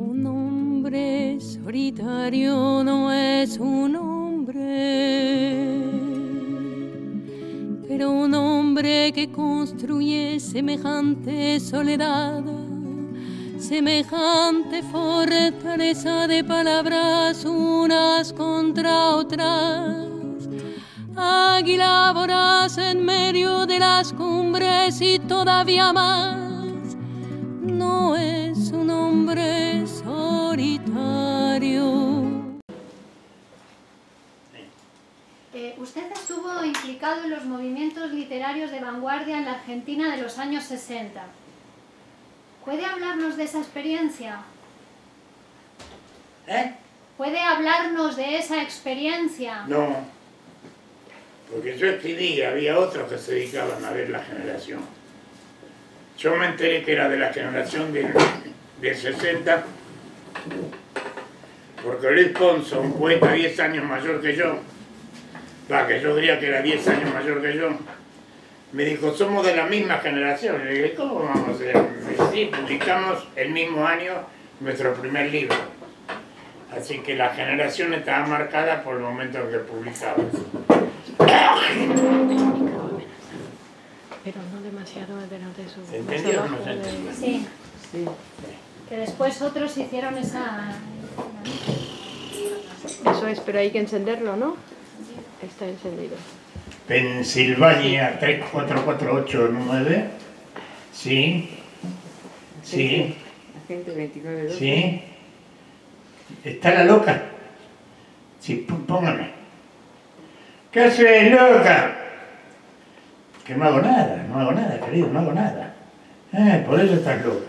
Un hombre solitario no es un hombre, pero un hombre que construye semejante soledad, semejante fortaleza de palabras unas contra otras, águila voraz en medio de las cumbres y todavía más, no es un hombre solitario. Usted estuvo implicado en los movimientos literarios de vanguardia en la Argentina de los años 60. ¿Puede hablarnos de esa experiencia? ¿Puede hablarnos de esa experiencia? No, porque yo escribí, había otros que se dedicaban a ver la generación. Yo me enteré que era de la generación del 60, porque Luis Ponzo, un poeta 10 años mayor que yo yo diría que era 10 años mayor que yo, me dijo, somos de la misma generación. Y le dije, ¿cómo vamos a ser? Sí, publicamos el mismo año nuestro primer libro. Así que la generación estaba marcada por el momento en que publicamos. Pero no demasiado delante de su... ¿Se entendió o no se entendió? Sí. Sí. Que después otros hicieron esa... Eso es, pero hay que encenderlo, ¿no? Está encendido. Pensilvania 34489. Sí. Sí. Agente 2912. Sí. ¿Está la loca? Sí, póngame. ¿Qué haces, loca? Que no hago nada, querido, no hago nada. Por eso estás loca.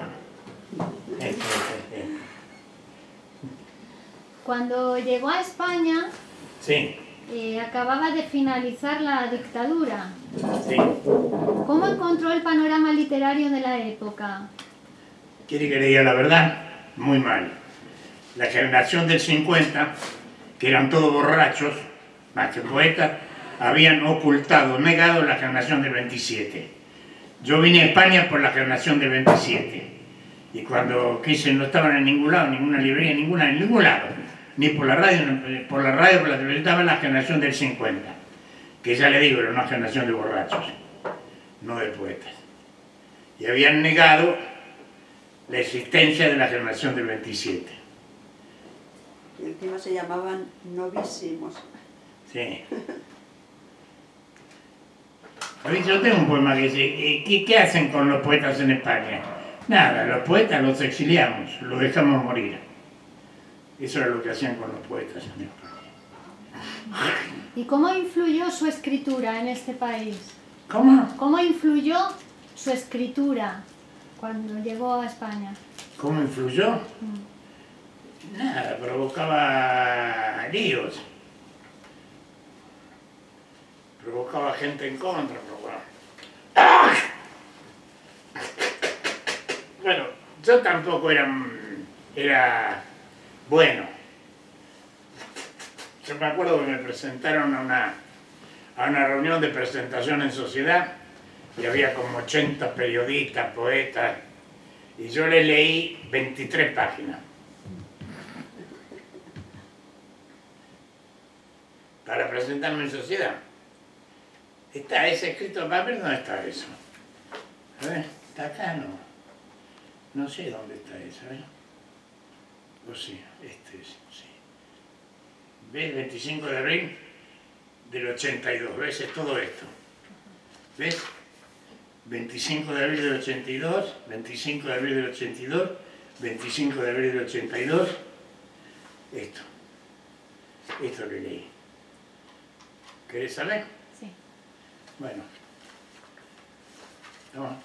Cuando llegó a España, Sí. Acababa de finalizar la dictadura. Sí. ¿Cómo encontró el panorama literario de la época? ¿Quiere que le diga la verdad? Muy mal. La generación del 50, que eran todos borrachos, más que poetas, habían ocultado, negado la generación del 27. Yo vine a España por la generación del 27. Y cuando quise, no estaban en ningún lado, ninguna librería, en ningún lado. Ni por la radio, por la televisión, estaba la generación del 50. Que ya le digo, era una generación de borrachos, no de poetas. Y habían negado la existencia de la generación del 27. Y encima se llamaban novísimos. Sí. Yo tengo un poema que dice, ¿qué hacen con los poetas en España? Nada, los poetas los exiliamos, los dejamos morir. Eso era lo que hacían con los poetas en España. ¿Y cómo influyó su escritura en este país? ¿Cómo? ¿Cómo influyó su escritura cuando llegó a España? ¿Cómo influyó? Nada, provocaba líos. Provocaba gente en contra. Bueno, yo tampoco era bueno. Yo me acuerdo que me presentaron a una reunión de presentación en sociedad y había como 80 periodistas, poetas, y yo le leí 23 páginas. Para presentarme en sociedad. Está ese escrito, va a ver dónde está eso. A ver, está acá, no. No sé dónde está eso, ¿eh? O sí, este es, sí. ¿Ves? 25 de abril del 82, ¿ves? Es todo esto. ¿Ves? 25 de abril del 82, 25 de abril del 82, 25 de abril del 82, esto. Esto que leí. ¿Querés saber? Sí. Bueno. Toma.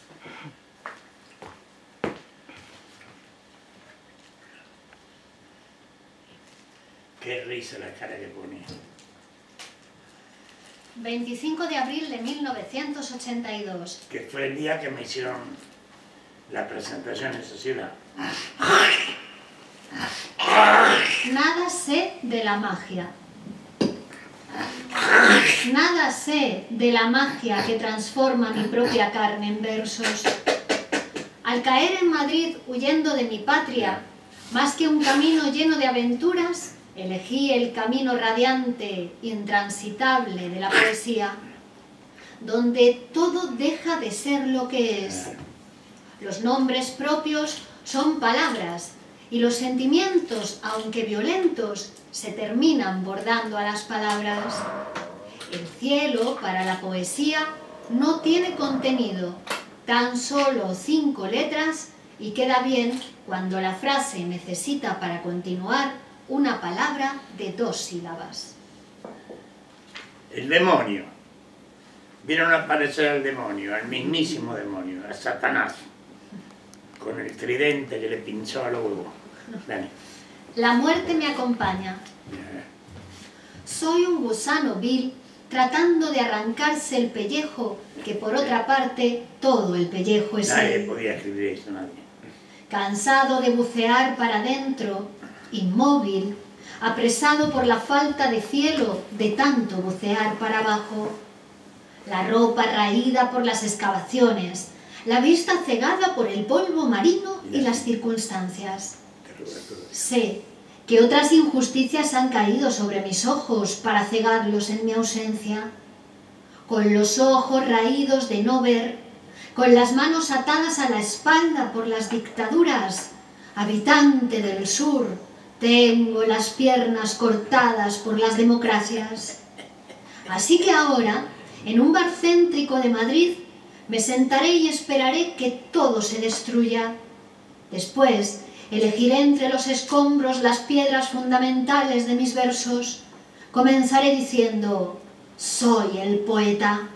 Qué risa la cara que ponía. 25 de abril de 1982. Que fue el día que me hicieron la presentación en sociedad. Nada sé de la magia. Nada sé de la magia que transforma mi propia carne en versos. Al caer en Madrid huyendo de mi patria, Más que un camino lleno de aventuras, elegí el camino radiante, intransitable de la poesía, donde todo deja de ser lo que es. Los nombres propios son palabras y los sentimientos, aunque violentos, se terminan bordando a las palabras. El cielo, para la poesía, no tiene contenido, tan solo 5 letras, y queda bien cuando la frase necesita para continuar una palabra de 2 sílabas. El demonio. Vieron aparecer al demonio, al mismísimo demonio, a Satanás, con el tridente que le pinchó a los huevos. Dale. La muerte me acompaña. Soy un gusano vil tratando de arrancarse el pellejo, que por otra parte todo el pellejo es Nadie él. podía escribir eso, nadie. Cansado de bucear para adentro, inmóvil, apresado por la falta de cielo de tanto bucear para abajo. La ropa raída por las excavaciones, la vista cegada por el polvo marino y las circunstancias. Sé que otras injusticias han caído sobre mis ojos para cegarlos en mi ausencia. Con los ojos raídos de no ver, con las manos atadas a la espalda por las dictaduras, habitante del sur, tengo las piernas cortadas por las democracias. Así que ahora, en un bar céntrico de Madrid, me sentaré y esperaré que todo se destruya. Después, elegiré entre los escombros las piedras fundamentales de mis versos. Comenzaré diciendo: soy el poeta.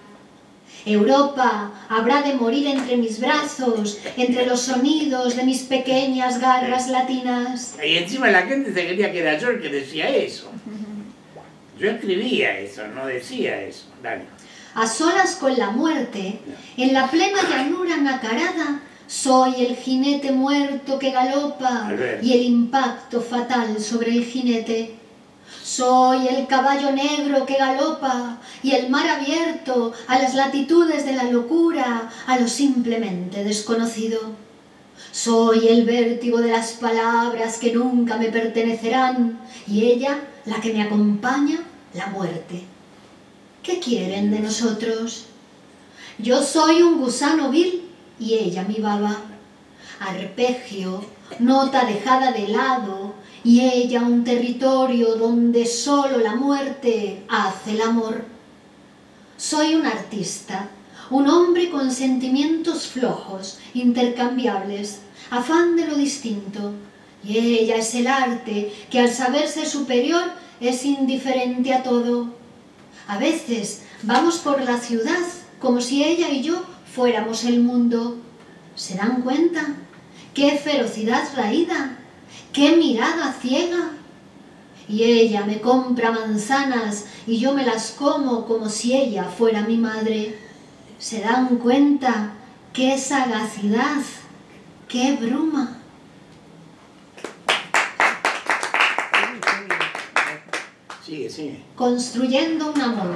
Europa habrá de morir entre mis brazos, entre los sonidos de mis pequeñas garras latinas. Y encima la gente se creía que era yo el que decía eso. Yo escribía eso, no decía eso. Dale. A solas con la muerte, en la plena llanura nacarada, soy el jinete muerto que galopa y el impacto fatal sobre el jinete. Soy el caballo negro que galopa y el mar abierto a las latitudes de la locura, a lo simplemente desconocido. Soy el vértigo de las palabras que nunca me pertenecerán y ella, la que me acompaña, la muerte. ¿Qué quieren de nosotros? Yo soy un gusano vil y ella mi baba. Arpegio, nota dejada de lado, y ella un territorio donde solo la muerte hace el amor. Soy un artista, un hombre con sentimientos flojos, intercambiables, afán de lo distinto, y ella es el arte que al saberse superior es indiferente a todo. A veces vamos por la ciudad como si ella y yo fuéramos el mundo. ¿Se dan cuenta? ¡Qué ferocidad raída! ¡Qué mirada ciega! Y ella me compra manzanas y yo me las como si ella fuera mi madre. ¿Se dan cuenta? ¡Qué sagacidad! ¡Qué bruma! Sigue, sigue. Construyendo un amor.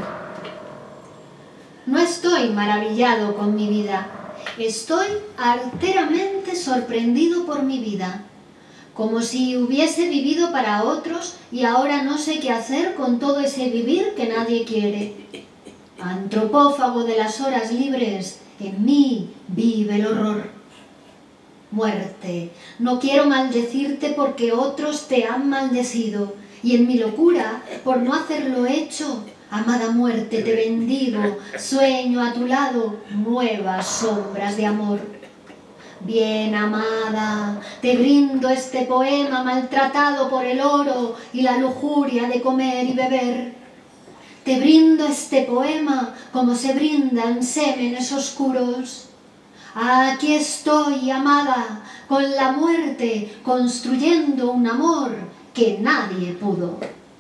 No estoy maravillado con mi vida. Estoy arteramente sorprendido por mi vida. Como si hubiese vivido para otros y ahora no sé qué hacer con todo ese vivir que nadie quiere. Antropófago de las horas libres, en mí vive el horror. Muerte, no quiero maldecirte porque otros te han maldecido, y en mi locura, por no hacerlo hecho, amada muerte, te bendigo, sueño a tu lado nuevas sombras de amor. Bien, amada, te brindo este poema maltratado por el oro y la lujuria de comer y beber. Te brindo este poema como se brindan sémenes oscuros. Aquí estoy, amada, con la muerte, construyendo un amor que nadie pudo.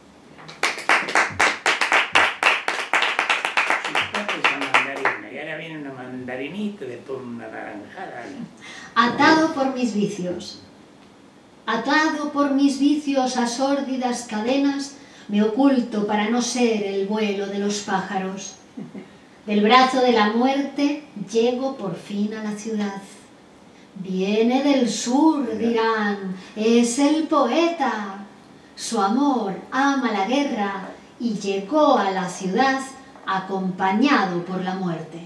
Y ahora viene una mandarinita, después una naranjada. Atado por mis vicios. Atado por mis vicios a sórdidas cadenas, me oculto para no ser el vuelo de los pájaros. Del brazo de la muerte llego por fin a la ciudad. Viene del sur, dirán, es el poeta. Su amor ama la guerra y llegó a la ciudad acompañado por la muerte.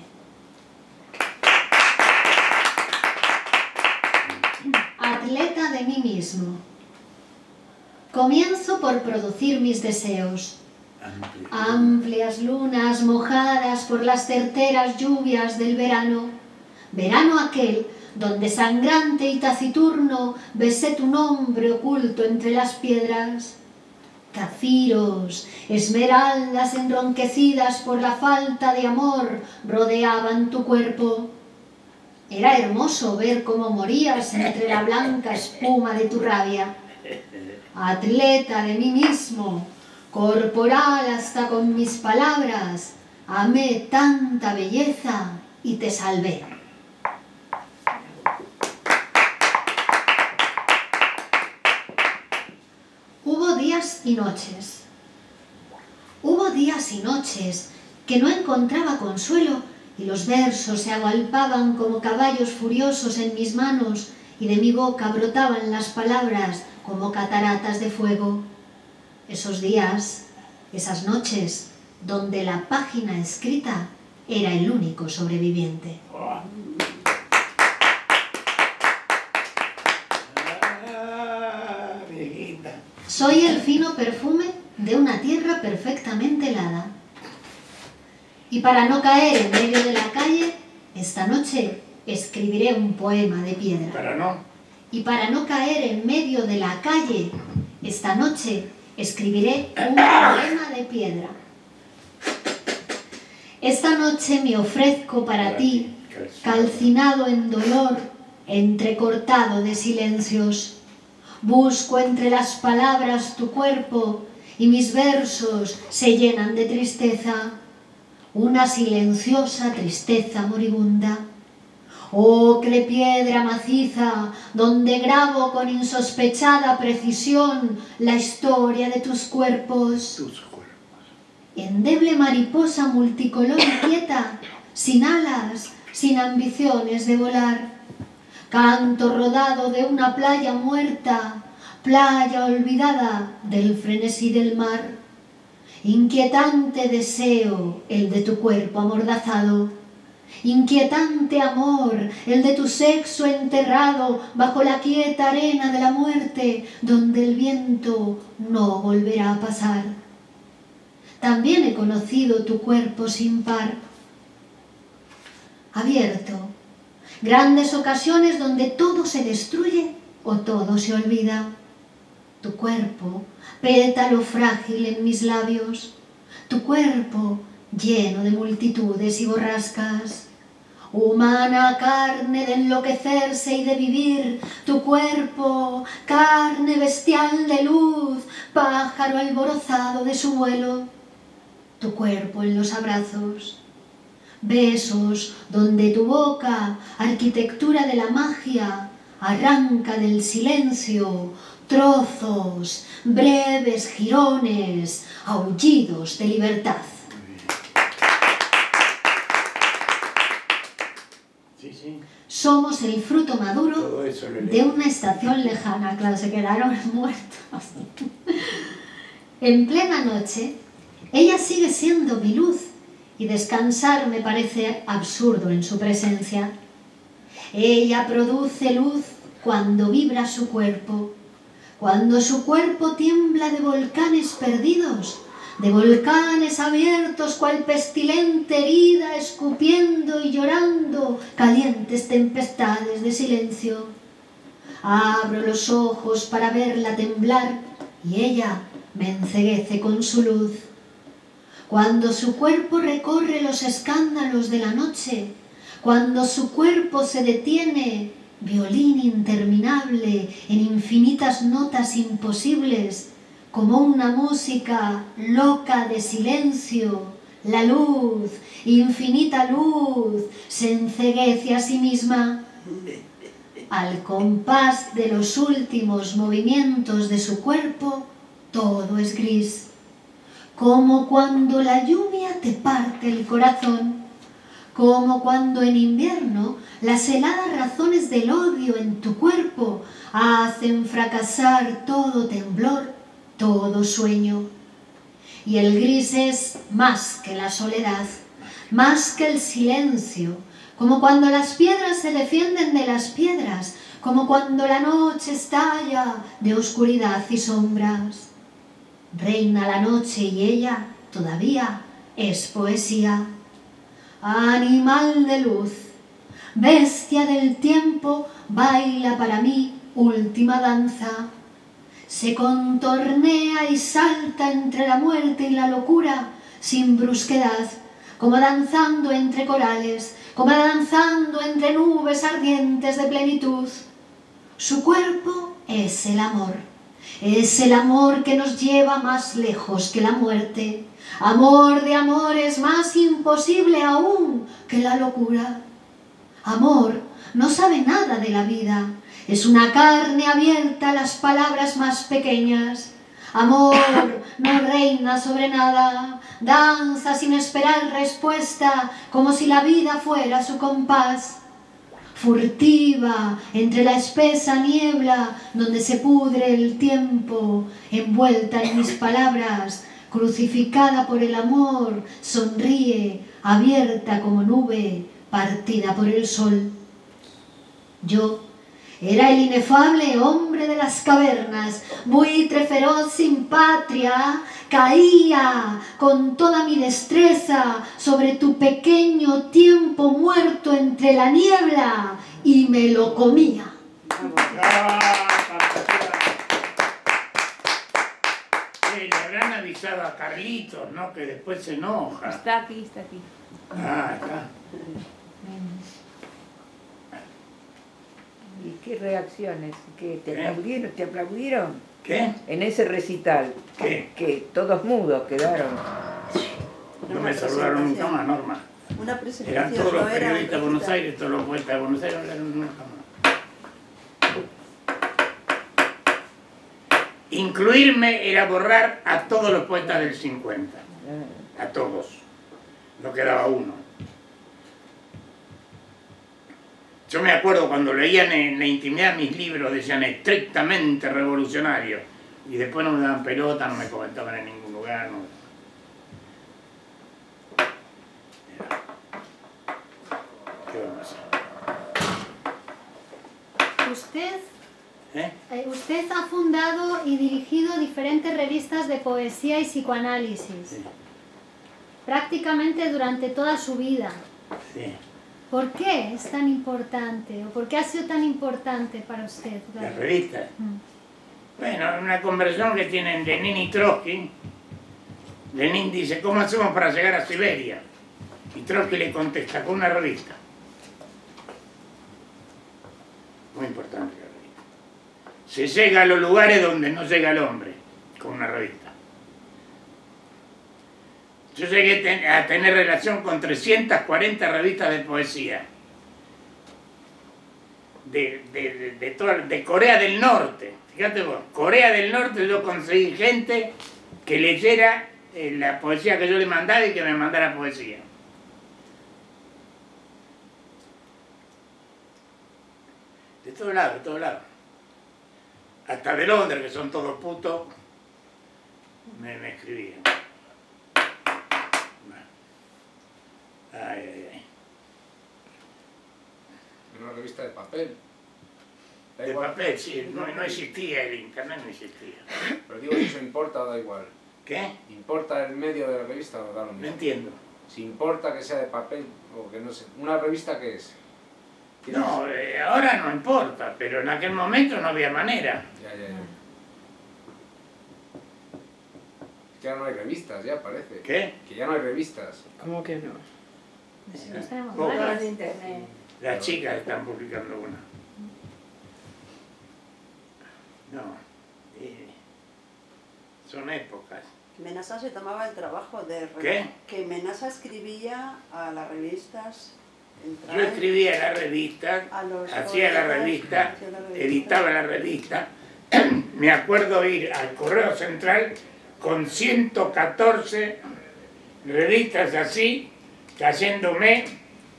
Atleta de mí mismo. Comienzo por producir mis deseos. Amplias lunas mojadas por las certeras lluvias del verano. Verano aquel donde sangrante y taciturno besé tu nombre oculto entre las piedras. Zafiros, esmeraldas enronquecidas por la falta de amor rodeaban tu cuerpo. Era hermoso ver cómo morías entre la blanca espuma de tu rabia. Atleta de mí mismo, corporal hasta con mis palabras, amé tanta belleza y te salvé. Hubo días y noches. Hubo días y noches que no encontraba consuelo y los versos se agolpaban como caballos furiosos en mis manos y de mi boca brotaban las palabras como cataratas de fuego. Esos días, esas noches, donde la página escrita era el único sobreviviente. Soy el fino perfume de una tierra perfectamente helada. Y para no caer en medio de la calle, esta noche escribiré un poema de piedra. Y para no caer en medio de la calle, esta noche escribiré un poema de piedra. Esta noche me ofrezco para ti, calcinado en dolor, entrecortado de silencios. Busco entre las palabras tu cuerpo y mis versos se llenan de tristeza, una silenciosa tristeza moribunda. Ocre piedra maciza, donde grabo con insospechada precisión la historia de tus cuerpos. Endeble mariposa multicolor y quieta, sin alas, sin ambiciones de volar. Canto rodado de una playa muerta, playa olvidada del frenesí del mar. Inquietante deseo el de tu cuerpo amordazado. Inquietante amor el de tu sexo enterrado bajo la quieta arena de la muerte, donde el viento no volverá a pasar. También he conocido tu cuerpo sin par, abierto, grandes ocasiones donde todo se destruye o todo se olvida. Tu cuerpo, pétalo frágil en mis labios, tu cuerpo lleno de multitudes y borrascas. Humana carne de enloquecerse y de vivir, tu cuerpo, carne bestial de luz, pájaro alborozado de su vuelo. Tu cuerpo en los abrazos, besos donde tu boca, arquitectura de la magia, arranca del silencio trozos, breves jirones, aullidos de libertad. Somos el fruto maduro de una estación lejana. Claro, se quedaron muertos. En plena noche, ella sigue siendo mi luz y descansar me parece absurdo en su presencia. Ella produce luz cuando vibra su cuerpo, cuando su cuerpo tiembla de volcanes perdidos, de volcanes abiertos cual pestilente herida, escupiendo y llorando calientes tempestades de silencio. Abro los ojos para verla temblar y ella me enceguece con su luz. Cuando su cuerpo recorre los escándalos de la noche, cuando su cuerpo se detiene, violín interminable en infinitas notas imposibles, como una música loca de silencio, la luz, infinita luz, se enceguece a sí misma. Al compás de los últimos movimientos de su cuerpo, todo es gris. Como cuando la lluvia te parte el corazón, como cuando en invierno las heladas razones del odio en tu cuerpo hacen fracasar todo temblor, todo sueño. Y el gris es más que la soledad, más que el silencio, como cuando las piedras se defienden de las piedras, como cuando la noche estalla de oscuridad y sombras. Reina la noche y ella todavía es poesía. Animal de luz, bestia del tiempo, baila para mí última danza. Se contornea y salta entre la muerte y la locura sin brusquedad, como danzando entre corales, como danzando entre nubes ardientes de plenitud. Su cuerpo es el amor que nos lleva más lejos que la muerte. Amor de amores más imposible aún que la locura. Amor no sabe nada de la vida, es una carne abierta a las palabras más pequeñas. Amor no reina sobre nada, danza sin esperar respuesta, como si la vida fuera su compás. Furtiva entre la espesa niebla donde se pudre el tiempo, envuelta en mis palabras, crucificada por el amor, sonríe, abierta como nube, partida por el sol. Yo era el inefable hombre de las cavernas, buitre feroz sin patria, caía con toda mi destreza sobre tu pequeño tiempo muerto entre la niebla y me lo comía. Le habrán avisado a Carlitos, ¿no? Que después se enoja. Está aquí, está aquí. Ah, está. ¿Y qué reacciones? ¿Qué, te aplaudieron? ¿Te aplaudieron? ¿Qué? En ese recital. ¿Qué? Que todos mudos quedaron. No me saludaron nunca más, Norma. Una presentación. Eran todos los no era periodistas de un Buenos recital. Aires, todos los poetas de Buenos Aires, hablaron nunca más. Incluirme era borrar a todos los poetas del 50. A todos. No quedaba uno. Yo me acuerdo cuando leían en la intimidad mis libros, decían estrictamente revolucionarios. Y después no me daban pelota, no me comentaban en ningún lugar. No. ¿Qué vamos a hacer? Usted ha fundado y dirigido diferentes revistas de poesía y psicoanálisis, Sí. prácticamente durante toda su vida. Sí. ¿Por qué es tan importante o por qué ha sido tan importante para usted? Las revistas. Bueno, una conversación que tienen Lenin y Trotsky. Lenin dice, ¿cómo hacemos para llegar a Siberia? Y Trotsky le contesta, con una revista. Muy importante la revista. Se llega a los lugares donde no llega el hombre, con una revista. Yo llegué a tener relación con 340 revistas de poesía. De Corea del Norte. Fíjate vos, Corea del Norte yo conseguí gente que leyera la poesía que yo le mandaba y que me mandara poesía. De todos lados, de todos lados. Hasta de Londres, que son todos putos, me escribían. Ay, ay, ay. Una revista de papel. Da De igual. papel, sí, no existía el internet, no existía. Pero digo, si eso importa o da igual. ¿Qué? ¿Importa el medio de la revista o da lo No mismo? entiendo. Si importa que sea de papel o que no sé. ¿Una revista qué es? No, ahora no importa, pero en aquel momento no había manera. Ya. Es que ya no hay revistas, ya parece. ¿Qué? Que ya no hay revistas. ¿Cómo que no? Nosotros tenemos Pocas. varias. de internet. Las chicas están publicando una. No, son épocas. Menasa se tomaba el trabajo de... ¿Qué? Que Menasa escribía a las revistas. Yo escribía la revista, A los hacía la poetas, revista, hacía la revista. editaba la revista. Me acuerdo ir al Correo Central con 114 revistas así, cayéndome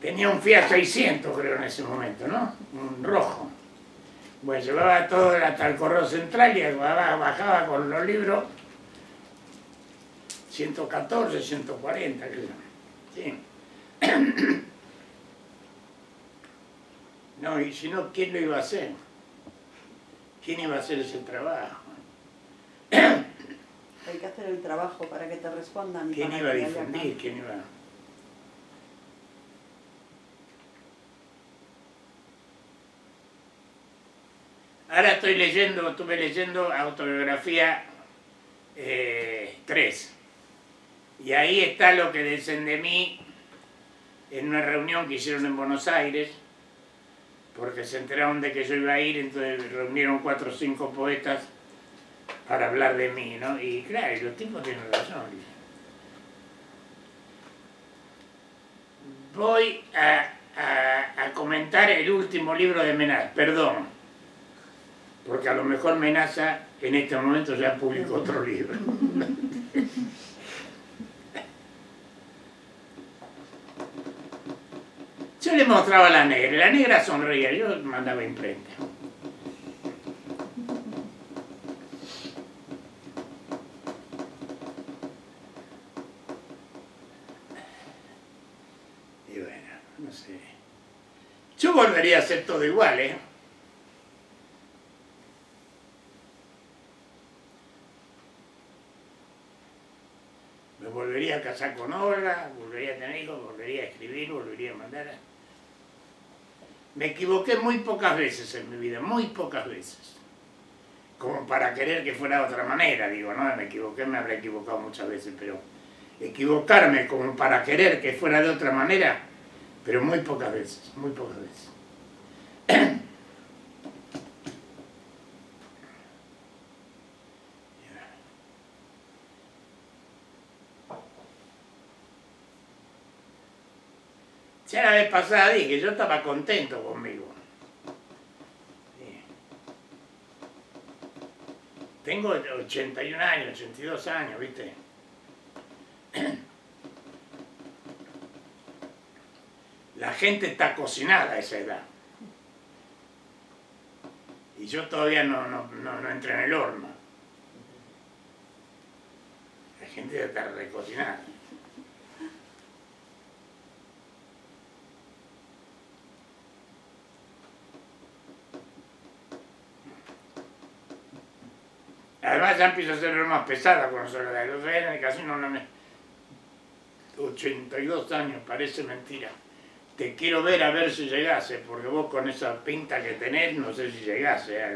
tenía un Fiat 600 creo en ese momento, ¿no? Un rojo. Pues llevaba todo hasta el correo central y bajaba con los libros 114, 140, creo. Sí. No, y si no, ¿quién lo iba a hacer? ¿Quién iba a hacer ese trabajo? Hay que hacer el trabajo para que te respondan. Y ¿Quién para iba a que haya difundir? cambio. ¿Quién iba a...? Ahora estuve leyendo Autobiografía 3. Y ahí está lo que dicen de mí en una reunión que hicieron en Buenos Aires, porque se enteraron de que yo iba a ir, entonces reunieron 4 o 5 poetas para hablar de mí, ¿no? Y claro, los tipos tienen razón. Voy a comentar el último libro de Menaza, perdón, porque a lo mejor Menaza en este momento ya publicó otro libro. Yo le mostraba a la negra sonreía, yo mandaba imprenta. Y bueno, no sé. Yo volvería a hacer todo igual, ¿eh? Me volvería a casar con Olga, volvería a tener hijos, volvería a escribir, volvería a mandar a... Me equivoqué muy pocas veces en mi vida, muy pocas veces. Como para querer que fuera de otra manera, digo, no, me equivoqué, me habré equivocado muchas veces, pero equivocarme como para querer que fuera de otra manera, pero muy pocas veces, muy pocas veces. Ya la vez pasada dije, yo estaba contento conmigo. Sí. Tengo 81 años, 82 años, ¿viste? La gente está cocinada a esa edad. Y yo todavía no entré en el horno. La gente ya está recocinada. Además ya empiezo a ser más pesada con eso de los años, casi no me... 82 años, parece mentira. Te quiero ver a ver si llegase, porque vos con esa pinta que tenés, no sé si llegase.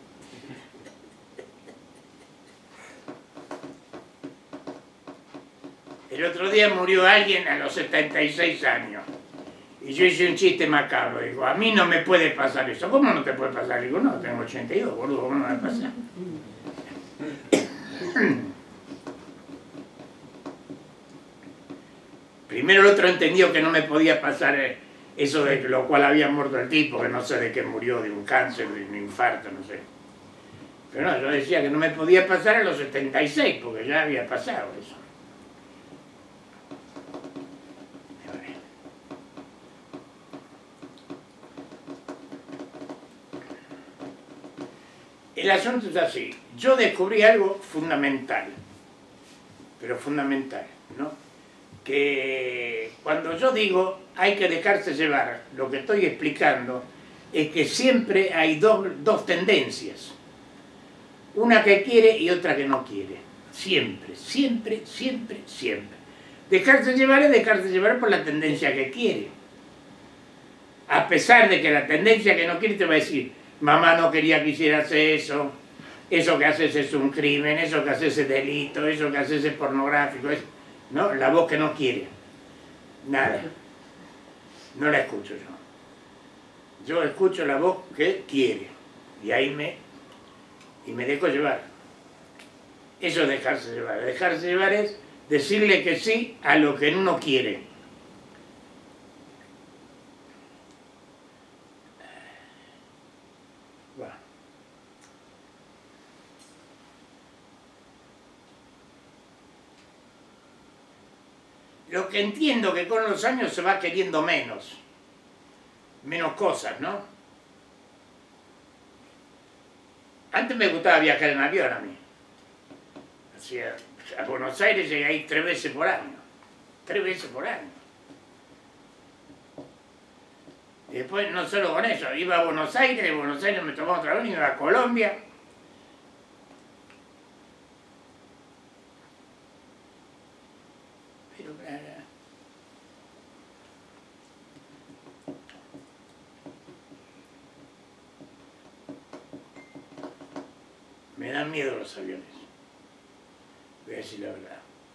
El otro día murió alguien a los 76 años. Y yo hice un chiste macabro, digo, a mí no me puede pasar eso. ¿Cómo no te puede pasar? Digo, no, tengo 82, boludo, ¿cómo no me va a pasar? Primero el otro entendió que no me podía pasar eso de lo cual había muerto el tipo, que no sé de qué murió, de un cáncer, de un infarto, no sé. Pero no, yo decía que no me podía pasar a los 76, porque ya había pasado eso. El asunto es así, yo descubrí algo fundamental, pero fundamental, ¿no? Que cuando yo digo hay que dejarse llevar, lo que estoy explicando es que siempre hay dos tendencias, una que quiere y otra que no quiere, siempre, siempre, siempre, siempre. Dejarse llevar es dejarse llevar por la tendencia que quiere, a pesar de que la tendencia que no quiere te va a decir, mamá no quería que hicieras eso, eso que haces es un crimen, eso que haces es delito, eso que haces es pornográfico, ¿no? La voz que no quiere, nada, no la escucho yo. Yo escucho la voz que quiere, y ahí me dejo llevar. Eso es dejarse llevar. Dejarse llevar es decirle que sí a lo que uno quiere. Bueno. Lo que entiendo que con los años se va queriendo menos cosas, ¿no? Antes me gustaba viajar en avión a mí. A Buenos Aires llegué ahí 3 veces por año. 3 veces por año. Y después, no solo con eso, iba a Buenos Aires, de Buenos Aires me tomaba otra vez y iba a Colombia. Pero me dan miedo los aviones. Voy a decir la verdad.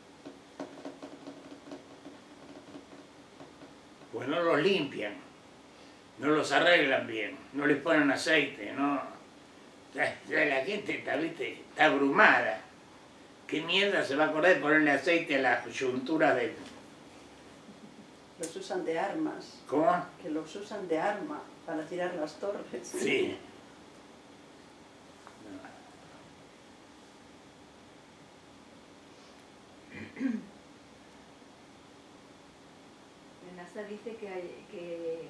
Pues no los limpian, no los arreglan bien, no les ponen aceite, no. Ya la gente está, ¿viste? Está abrumada. ¿Qué mierda se va a acordar de ponerle aceite a las coyunturas de...? Los usan de armas. ¿Cómo? Que los usan de arma para tirar las torres. Sí. NASA dice que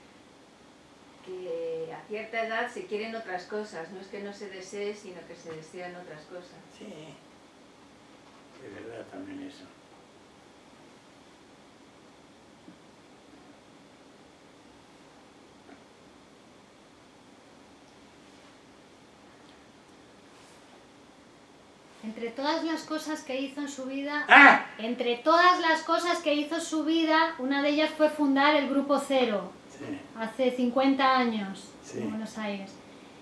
a cierta edad se quieren otras cosas, no es que no se desee, sino que se desean otras cosas. Sí, es verdad también eso. Entre todas las cosas que hizo en su vida, ¡Ah! entre todas las cosas que hizo en su vida, una de ellas fue fundar el Grupo Cero, Sí. hace 50 años, Sí. en Buenos Aires.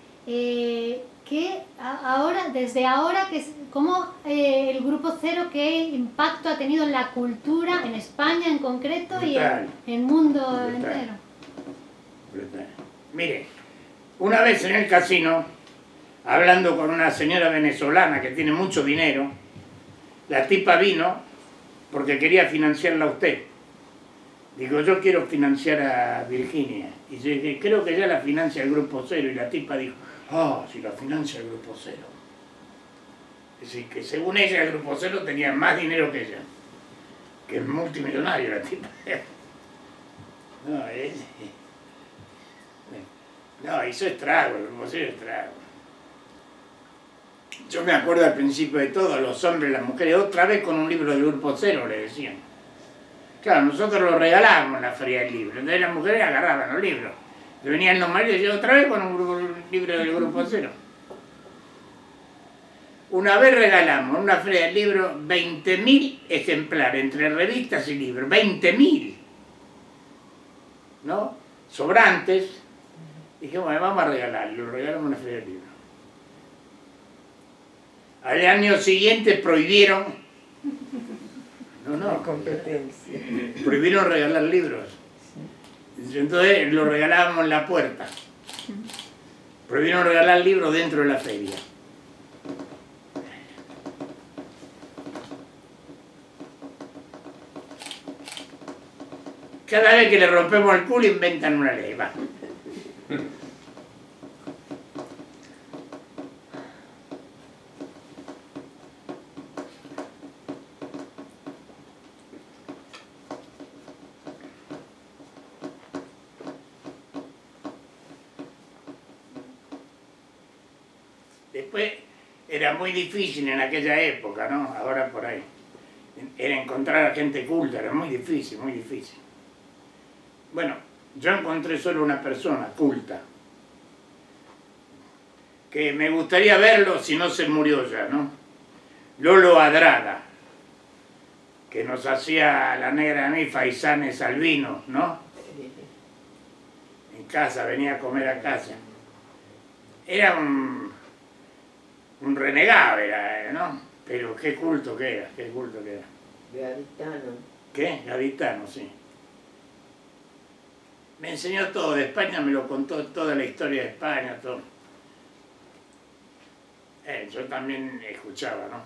Desde ahora, ¿cómo el Grupo Cero, qué impacto ha tenido en la cultura, en España en concreto y Brutal. en el mundo Brutal. entero? Brutal. Mire, una vez en el casino, hablando con una señora venezolana que tiene mucho dinero, la tipa vino porque quería financiarla a usted. Digo, yo quiero financiar a Virginia. Y yo dije, creo que ya la financia el Grupo Cero. Y la tipa dijo, si la financia el Grupo Cero. Es decir, que según ella el Grupo Cero tenía más dinero que ella. Que es multimillonario la tipa. No, hizo estrago, el Grupo Cero estrago. Yo me acuerdo al principio de todo, los hombres, las mujeres, otra vez con un libro del Grupo Cero, le decían. Claro, nosotros lo regalábamos en la feria del libro, entonces las mujeres agarraban los libros. Venían los maridos y decían, otra vez con un libro del Grupo Cero. Una vez regalamos en una feria del libro 20.000 ejemplares, entre revistas y libros, 20.000. ¿No? Sobrantes. Dije, bueno, vamos a regalarlo, lo regalamos en la feria del libro. Al año siguiente prohibieron, La competencia. prohibieron regalar libros. Entonces lo regalábamos en la puerta. Prohibieron regalar libros dentro de la feria. Cada vez que le rompemos el culo inventan una ley, va. Después era muy difícil en aquella época, ¿no? Ahora por ahí. Era encontrar a gente culta, era muy difícil, muy difícil. Bueno, yo encontré solo una persona culta, que me gustaría verlo si no se murió ya, ¿no? Lolo Adrada, que nos hacía la negra a mí faisanes al vino, ¿no? En casa, venía a comer a casa. Era un renegado, era, ¿no? Pero qué culto que era, qué culto que era. Gaditano. ¿Qué? Gaditano, sí. Me enseñó todo de España, me lo contó toda la historia de España, todo. Yo también escuchaba, ¿no?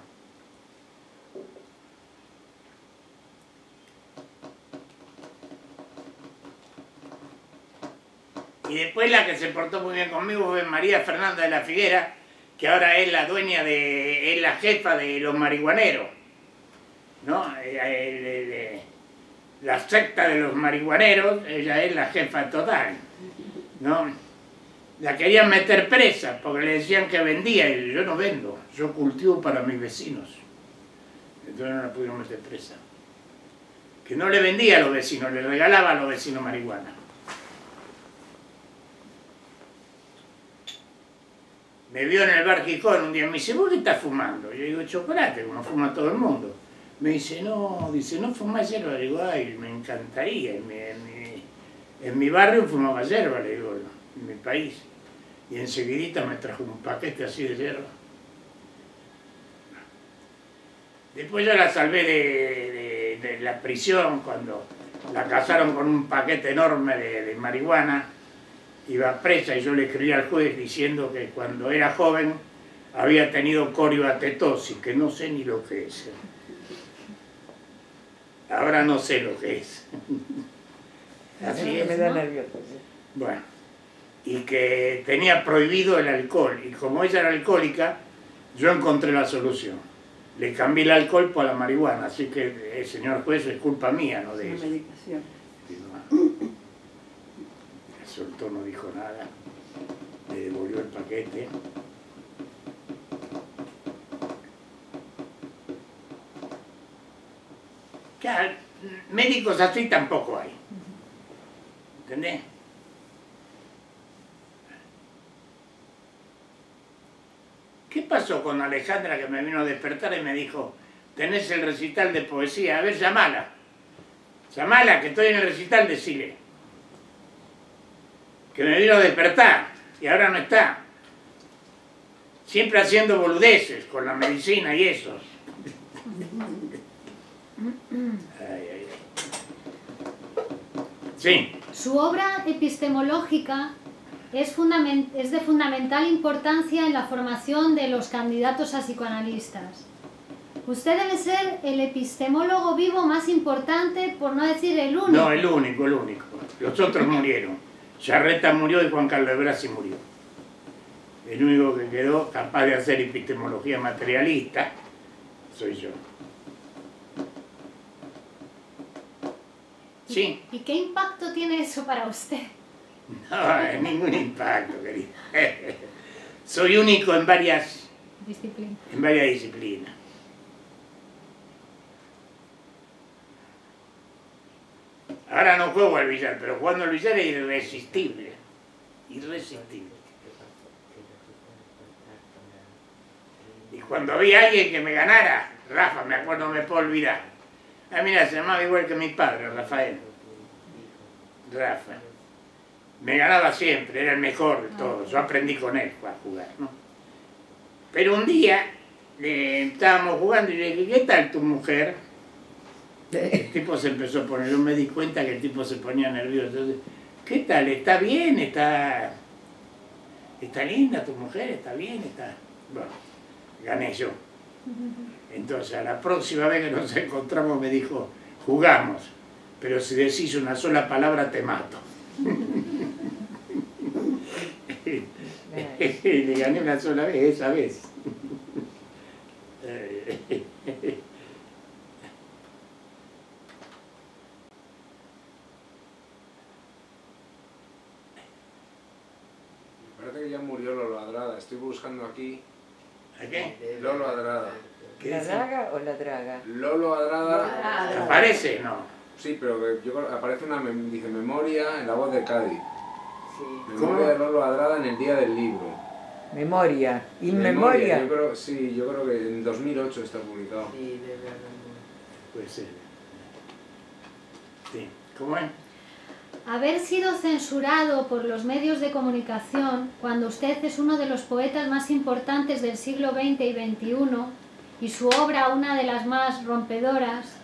Y después la que se portó muy bien conmigo fue María Fernanda de la Figuera, que ahora es la dueña es la jefa de los marihuaneros, ¿no? la secta de los marihuaneros, ella es la jefa total, ¿no? La querían meter presa porque le decían que vendía, y yo no vendo, yo cultivo para mis vecinos. Entonces no la pudieron meter presa. Que no le vendía a los vecinos, le regalaba a los vecinos marihuana. Me vio en el bar Gijón un día y me dice, ¿vos qué estás fumando? Yo digo, chocolate, como fuma todo el mundo. Me dice, no fumás hierba. Le digo, ay, me encantaría. En mi barrio fumaba hierba, le digo, en mi país. Y enseguidita me trajo un paquete así de hierba. Después yo la salvé de la prisión cuando la casaron con un paquete enorme de marihuana. Iba presa y yo le escribí al juez diciendo que cuando era joven había tenido coribatetosis, que no sé ni lo que es. Ahora no sé lo que es. Así es. Me da nervioso. Bueno, y que tenía prohibido el alcohol. Y como ella era alcohólica, yo encontré la solución. Le cambié el alcohol por la marihuana. Así que, señor juez, es culpa mía, no de ella. Medicación. Soltó, no dijo nada, le devolvió el paquete. Claro, médicos así tampoco hay. ¿Entendés? ¿Qué pasó con Alejandra que me vino a despertar y me dijo, tenés el recital de poesía? A ver, llamala. Llamala, que estoy en el recital, decile. Que me vino a despertar y ahora no está. Siempre haciendo boludeces con la medicina y eso. Ay, ay, ay. Sí. Su obra epistemológica es de fundamental importancia en la formación de los candidatos a psicoanalistas. Usted debe ser el epistemólogo vivo más importante, por no decir el único. No, el único. Los otros murieron. Charreta murió y Juan Carlos Brasi murió. El único que quedó capaz de hacer epistemología materialista soy yo. Sí. ¿Y qué impacto tiene eso para usted? No, ningún impacto, querido. Soy único en varias disciplinas. Ahora no juego al billar, pero jugando al billar es irresistible. Irresistible. Y cuando había alguien que me ganara, Rafa, me acuerdo, no me puedo olvidar. Ah, mira, se llamaba igual que mi padre, Rafael. Rafa. Me ganaba siempre, era el mejor de todos. Yo aprendí con él a jugar, ¿no? Pero un día estábamos jugando y le dije, ¿qué tal tu mujer? El tipo se empezó a poner, yo me di cuenta que el tipo se ponía nervioso. Entonces, ¿qué tal? ¿Está bien? ¿Está linda tu mujer? ¿Está bien? Bueno, gané yo. Entonces, a la próxima vez que nos encontramos me dijo, jugamos, pero si decís una sola palabra te mato. Le gané una sola vez, esa vez. Parece que ya murió Lolo Adrada, estoy buscando aquí. ¿A qué? Lolo Adrada. ¿La draga o la draga? Lolo Adrada. ¿Aparece? No. Sí, pero yo creo, aparece una dice memoria en La Voz de Cádiz. Sí. Memoria de Lolo Adrada en el Día del Libro. Memoria. ¿Inmemoria? Yo creo que en 2008 está publicado. Sí, de verdad. Puede ser. Sí. ¿Cómo es? Haber sido censurado por los medios de comunicación cuando usted es uno de los poetas más importantes del siglo XX y XXI y su obra una de las más rompedoras,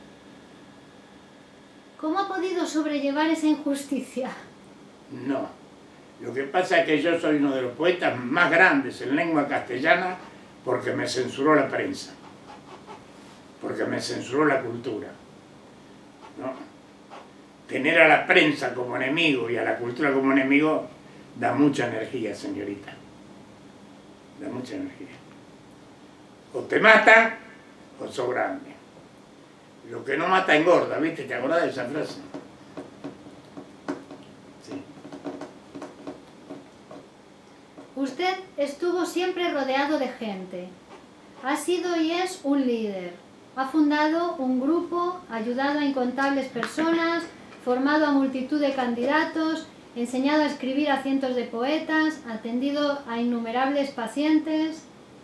¿cómo ha podido sobrellevar esa injusticia? No. Lo que pasa es que yo soy uno de los poetas más grandes en lengua castellana porque me censuró la prensa, porque me censuró la cultura, ¿no? Tener a la prensa como enemigo y a la cultura como enemigo da mucha energía, señorita. Da mucha energía. O te matan o sos grande. Lo que no mata engorda, ¿viste? ¿Te acordás de esa frase? Sí. Usted estuvo siempre rodeado de gente. Ha sido y es un líder. Ha fundado un grupo, ayudado a incontables personas, formado a multitud de candidatos, enseñado a escribir a cientos de poetas, atendido a innumerables pacientes.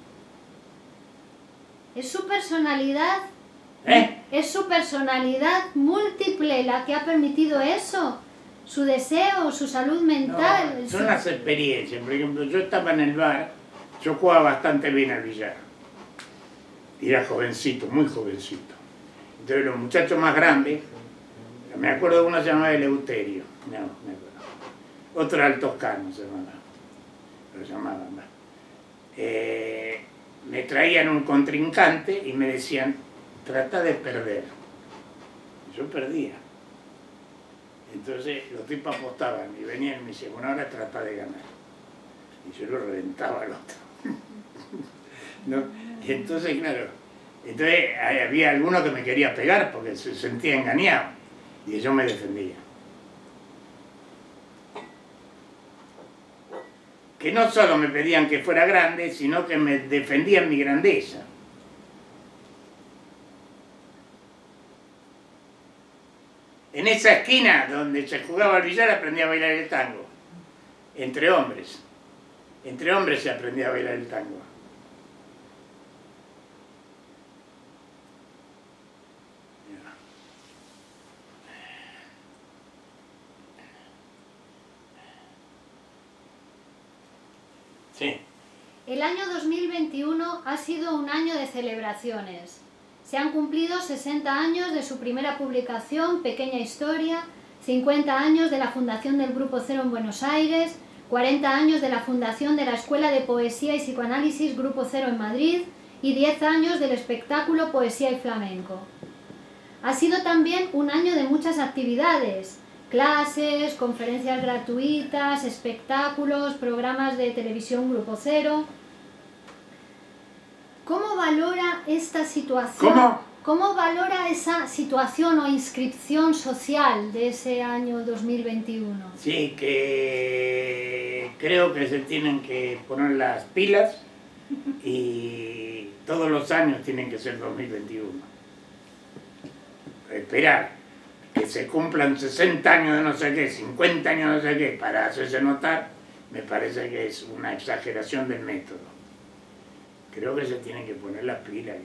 Es su personalidad, es su personalidad múltiple la que ha permitido eso. Su deseo, su salud mental. No, son las experiencias. Por ejemplo, yo estaba en el bar, yo jugaba bastante bien al billar. Y era jovencito, muy jovencito. Entonces los muchachos más grandes, me acuerdo de uno se llamaba Eleuterio, no, me acuerdo. Otro era el Toscano, se llamaba. Lo llamaban. Me traían un contrincante y me decían, trata de perder. Y yo perdía. Entonces los tipos apostaban y venían y me decían, bueno, ahora trata de ganar. Y yo lo reventaba al otro. ¿No? Y entonces, claro, había alguno que me quería pegar porque se sentía engañado y yo me defendía. Que no solo me pedían que fuera grande, sino que me defendían mi grandeza. En esa esquina donde se jugaba al billar aprendí a bailar el tango. Entre hombres. Entre hombres se aprendía a bailar el tango. Sí. El año 2021 ha sido un año de celebraciones. Se han cumplido 60 años de su primera publicación, Pequeña Historia, 50 años de la fundación del Grupo Cero en Buenos Aires, 40 años de la fundación de la Escuela de Poesía y Psicoanálisis Grupo Cero en Madrid y 10 años del espectáculo Poesía y Flamenco. Ha sido también un año de muchas actividades, clases, conferencias gratuitas, espectáculos, programas de televisión Grupo Cero. ¿Cómo valora esta situación? ¿Cómo valora esa situación o inscripción social de ese año 2021? Sí, que creo que se tienen que poner las pilas y todos los años tienen que ser 2021. Esperar que se cumplan 60 años de no sé qué, 50 años de no sé qué, para hacerse notar, me parece que es una exageración del método. Creo que se tienen que poner las pilas.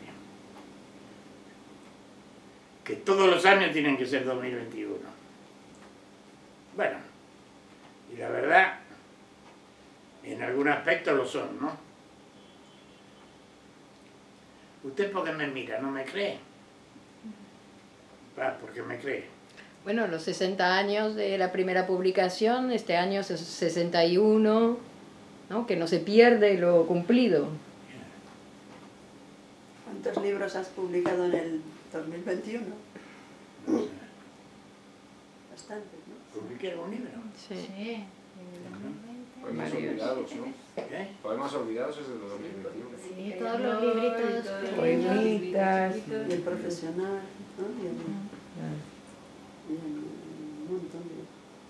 Que todos los años tienen que ser 2021. Bueno, y la verdad, en algún aspecto lo son, ¿no? ¿Usted por qué me mira? ¿No me cree? ¿Por qué me cree? Bueno, los 60 años de la primera publicación, este año es 61, ¿no? Que no se pierde lo cumplido. ¿Cuántos libros has publicado en el 2021? Bastantes, ¿no? ¿Publiqué algún libro? Sí. Poemas olvidados, ¿no? ¿Qué? Poemas olvidados es del 2021. Sí, todos los libritos. Poemitas. Y el profesional, ¿no? Y un montón de...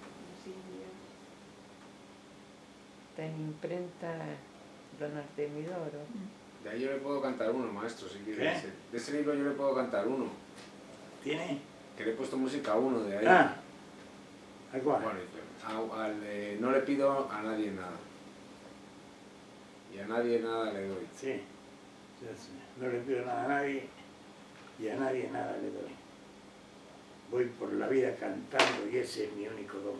Está en imprenta Don Artemidoro. De ahí yo le puedo cantar uno, maestro, si quiere. ¿Qué? De ese libro yo le puedo cantar uno. ¿Tiene? Que le he puesto música a uno de ahí. Ah, ¿a cuál? Bueno, al de no le pido a nadie nada. Y a nadie nada le doy. Sí, ya sé. No le pido nada a nadie y a nadie nada le doy. Voy por la vida cantando y ese es mi único don.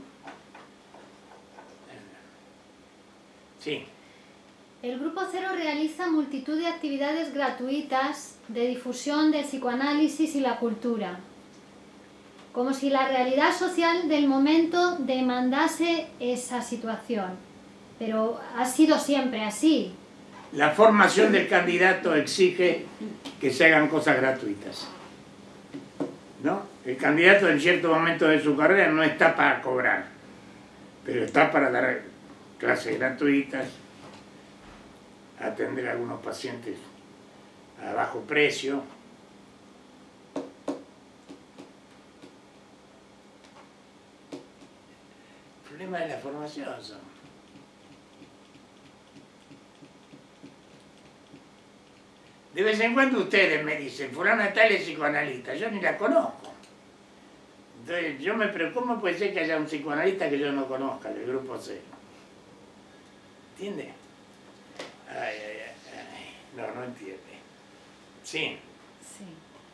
Sí. El Grupo Cero realiza multitud de actividades gratuitas de difusión del psicoanálisis y la cultura, como si la realidad social del momento demandase esa situación. Pero ha sido siempre así. La formación del candidato exige que se hagan cosas gratuitas, ¿no? El candidato en cierto momento de su carrera no está para cobrar, pero está para dar clases gratuitas, atender a algunos pacientes a bajo precio, tema de la formación son. De vez en cuando ustedes me dicen, fulana tal es psicoanalista, yo ni la conozco. Entonces yo me preocupo, ¿cómo puede ser que haya un psicoanalista que yo no conozca, del grupo C? ¿Entiende? Ay, ay, ay. No entiende. Sí. Sí.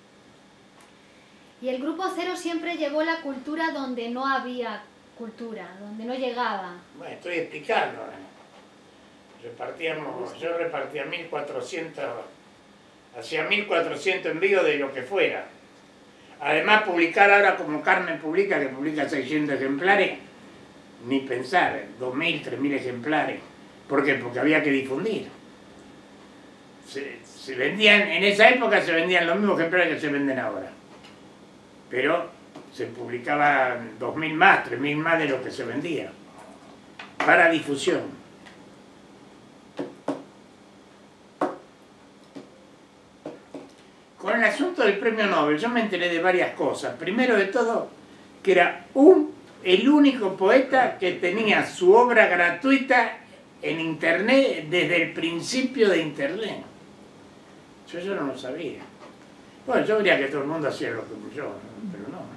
Y el grupo cero siempre llevó la cultura donde no había cultura, donde no llegaba. Bueno, estoy explicando. Yo repartía 1400, hacía 1400 envíos de lo que fuera. Además, publicar ahora como Carmen publica, que publica 600 ejemplares, ni pensar, 2000, 3000 ejemplares. ¿Por qué? Porque había que difundir. Se vendían, en esa época se vendían los mismos ejemplares que se venden ahora. Pero se publicaban 2000 más, 3000 más de lo que se vendía. Para difusión. Con el asunto del premio Nobel yo me enteré de varias cosas. Primero de todo, que era el único poeta que tenía su obra gratuita en internet desde el principio de internet. Yo no lo sabía. Bueno, yo diría que todo el mundo hacía lo que yo, ¿no? Pero no.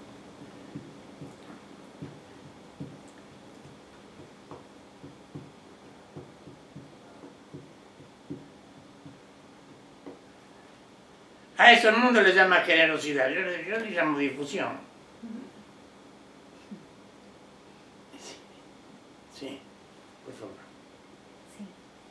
A eso el mundo le llama generosidad, yo le llamo difusión. Sí, por favor. Sí.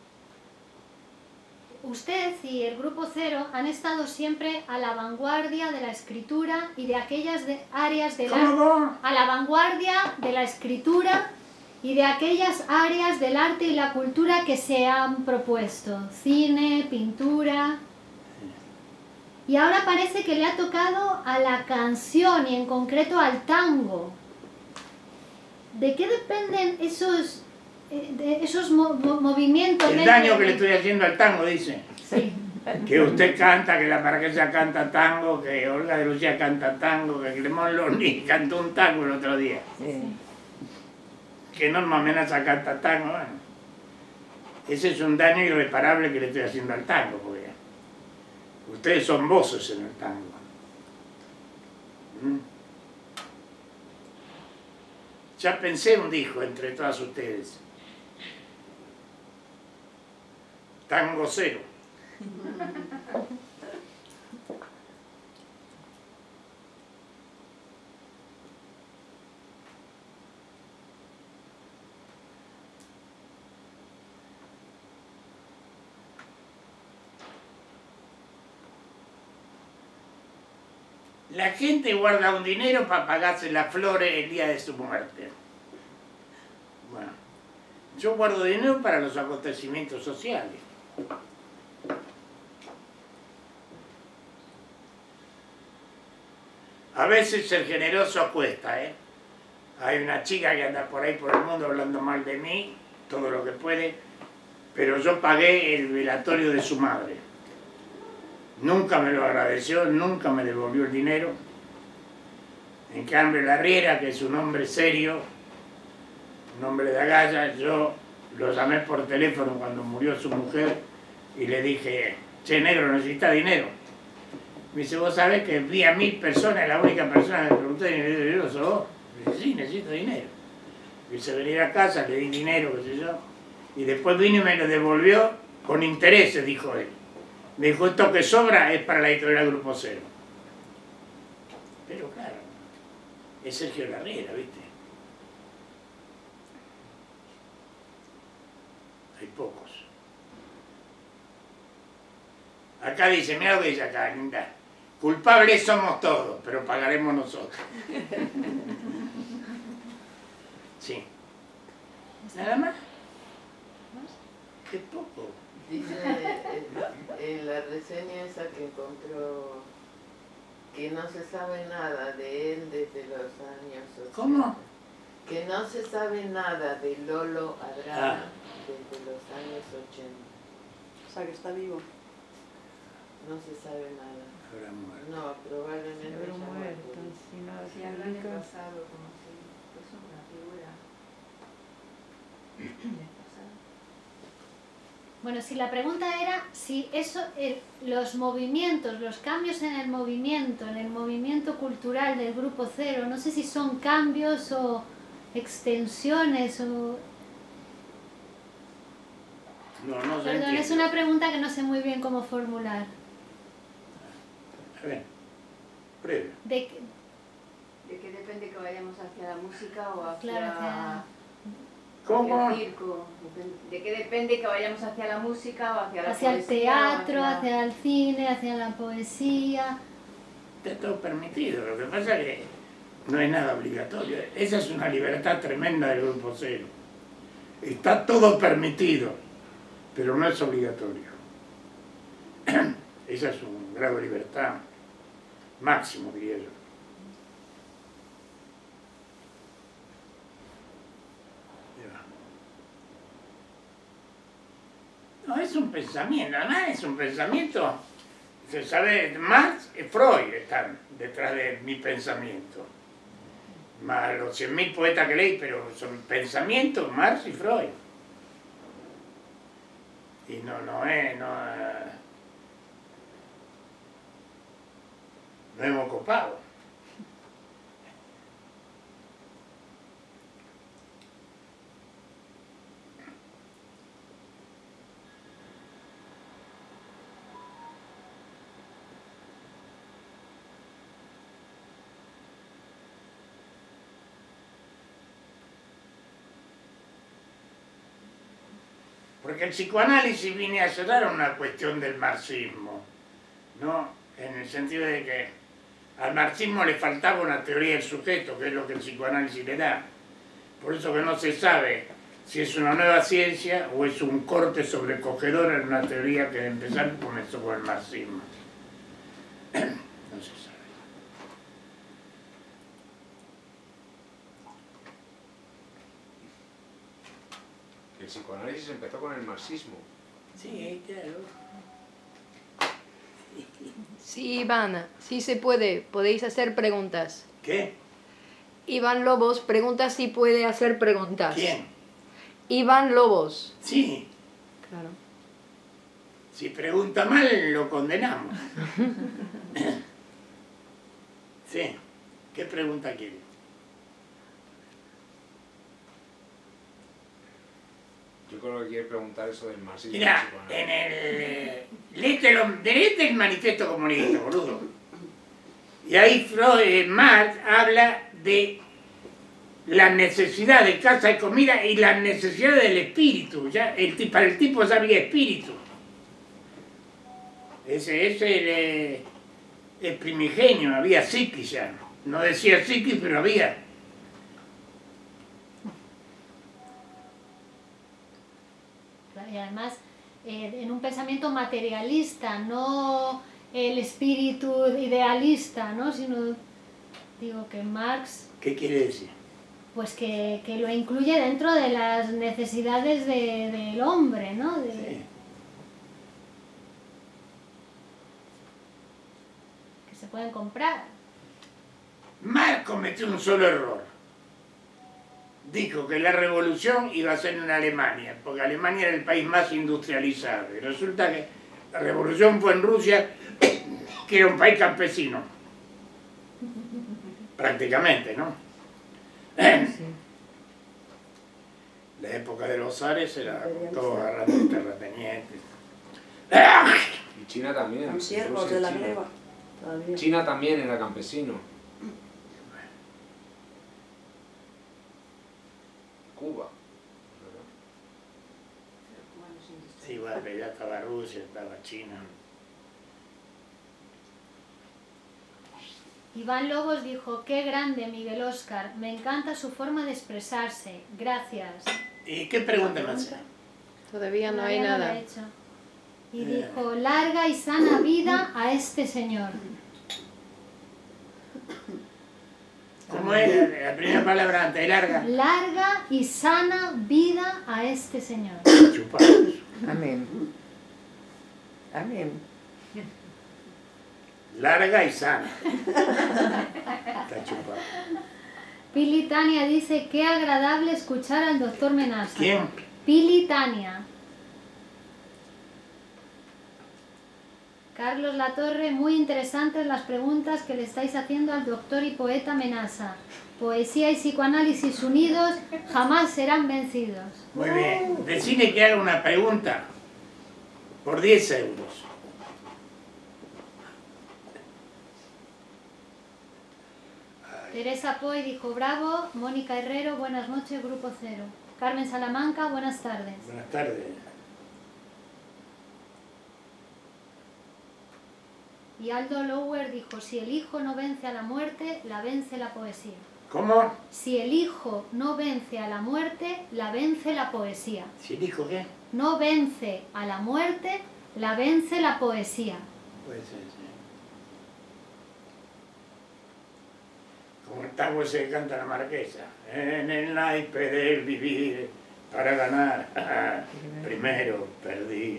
Usted y el Grupo Cero han estado siempre a la vanguardia de la escritura y de aquellas áreas de a la vanguardia de la escritura y de aquellas áreas del arte y la cultura que se han propuesto. Cine, pintura. Y ahora parece que le ha tocado a la canción y en concreto al tango. ¿De qué dependen esos movimientos? El daño que le estoy haciendo al tango, dice. Sí. Que usted canta, que la Marquesa canta tango, que Olga de Lucía canta tango, que Clemón Loni cantó un tango el otro día. Sí. Que Norma Amenaza canta tango. Bueno, ese es un daño irreparable que le estoy haciendo al tango, porque ustedes son voces en el tango. Ya pensé un disco entre todas ustedes. Tango Cero. La gente guarda un dinero para pagarse las flores el día de su muerte. Bueno, yo guardo dinero para los acontecimientos sociales. A veces ser generoso cuesta, ¿eh? Hay una chica que anda por ahí por el mundo hablando mal de mí, todo lo que puede, pero yo pagué el velatorio de su madre. Nunca me lo agradeció, nunca me devolvió el dinero. En cambio, la Riera, que es un hombre serio, un hombre de agallas, yo lo llamé por teléfono cuando murió su mujer y le dije, che, negro, ¿necesita dinero? Me dice, vos sabés que vi a 1000 personas, la única persona que me pregunté si necesito dinero sos vos. Me dice, sí, necesito dinero. Me hice venir a casa, le di dinero, qué sé yo, y después vino y me lo devolvió con intereses, dijo él. Me dijo, esto que sobra es para la editorial Grupo Cero. Pero claro, es Sergio Larriera, ¿viste? Hay pocos. Acá dice, mira lo que dice acá, linda. Culpables somos todos, pero pagaremos nosotros. Sí. ¿Nada más? Qué poco. Dice en la reseña esa que encontró que no se sabe nada de él desde los años 80. ¿Cómo? Que no se sabe nada de Lolo Adrada desde los años 80. O sea, que está vivo. No se sabe nada. Habrá muerto. No, probablemente Habrá ya muerto, murió. si no Sí, se habrá ubica. pasado como si fuese una figura. Bueno, si la pregunta era si eso, los movimientos, los cambios en el movimiento cultural del Grupo Cero, no sé si son cambios o extensiones o... No se Perdón, entiende. es una pregunta que no sé muy bien cómo formular. A ver, pruebe. De qué depende que vayamos hacia la música o hacia, Claro, hacia- ¿Cómo? hacia el circo? ¿De qué depende que vayamos hacia la música o hacia la hacia el poesía o teatro, hacia el cine, hacia la poesía. Está todo permitido, lo que pasa es que no es nada obligatorio. Esa es una libertad tremenda del Grupo Cero. Está todo permitido, pero no es obligatorio. Esa es un grado de libertad máximo, diría yo. No, es un pensamiento, además es un pensamiento, se sabe, Marx y Freud están detrás de mi pensamiento, más los 100.000 poetas que leí, pero son pensamientos, Marx y Freud. Y no hemos copado. Porque el psicoanálisis viene a cerrar una cuestión del marxismo, ¿no? En el sentido de que al marxismo le faltaba una teoría del sujeto, que es lo que el psicoanálisis le da. Por eso que no se sabe si es una nueva ciencia o es un corte sobrecogedor en una teoría que de empezar comenzó con el marxismo. No se sabe. El psicoanálisis empezó con el marxismo. Sí, claro. Sí, Iván, sí se puede, podéis hacer preguntas. ¿Qué? Iván Lobos pregunta si puede hacer preguntas. ¿Quién? Iván Lobos. Sí. Claro. Si pregunta mal, lo condenamos. Sí. ¿Qué pregunta quiere? Yo creo que quiere preguntar eso del marxismo. Mira, y el en el... Leete el manifiesto comunista, boludo. Y ahí Marx habla de la necesidad de casa y comida y la necesidad del espíritu. Ya, para el tipo ya había espíritu. Ese el primigenio, había psiquis ya. No decía psiquis, pero había. Y además, en un pensamiento materialista, no el espíritu idealista, ¿no? Sino, digo, que Marx... ¿Qué quiere decir? Pues que lo incluye dentro de las necesidades del hombre, ¿no? Sí. Que se pueden comprar. Marx cometió un solo error. Dijo que la revolución iba a ser en Alemania, porque Alemania era el país más industrializado. Y resulta que la revolución fue en Rusia, que era un país campesino. Prácticamente, ¿no? La época de los zares era todo agarrando terratenientes. Y China también. Son siervos Rusia y de la China. greva. Todavía. China también era campesino. Cuba. Sí, bueno, pero ya estaba Rusia, estaba China. Iván Lobos dijo, qué grande Miguel Óscar, me encanta su forma de expresarse, gracias. ¿Y qué pregunta me hace? Todavía no hay Todavía lo nada. he hecho. Y dijo, larga y sana vida a este señor. ¿Cómo es la primera palabra antes? Larga. Larga y sana vida a este señor. Chupados. Amén. Amén. Larga y sana. Está chupado. Pili Tania dice, qué agradable escuchar al doctor Menasa. ¿Quién? Pili Tania. Carlos Latorre, muy interesantes las preguntas que le estáis haciendo al doctor y poeta Menasa. Poesía y psicoanálisis unidos jamás serán vencidos. Muy bien. Decide que haga una pregunta por 10 euros. Teresa Poy dijo, bravo. Mónica Herrero, buenas noches, Grupo Cero. Carmen Salamanca, buenas tardes. Buenas tardes. Y Aldo Lower dijo, si el hijo no vence a la muerte, la vence la poesía. ¿Cómo? Si el hijo no vence a la muerte, la vence la poesía. ¿Si el hijo qué? No vence a la muerte, la vence la poesía. Puede ser, sí. Como el tango ese que canta la Marquesa. En el naipe del vivir, para ganar, primero perdí.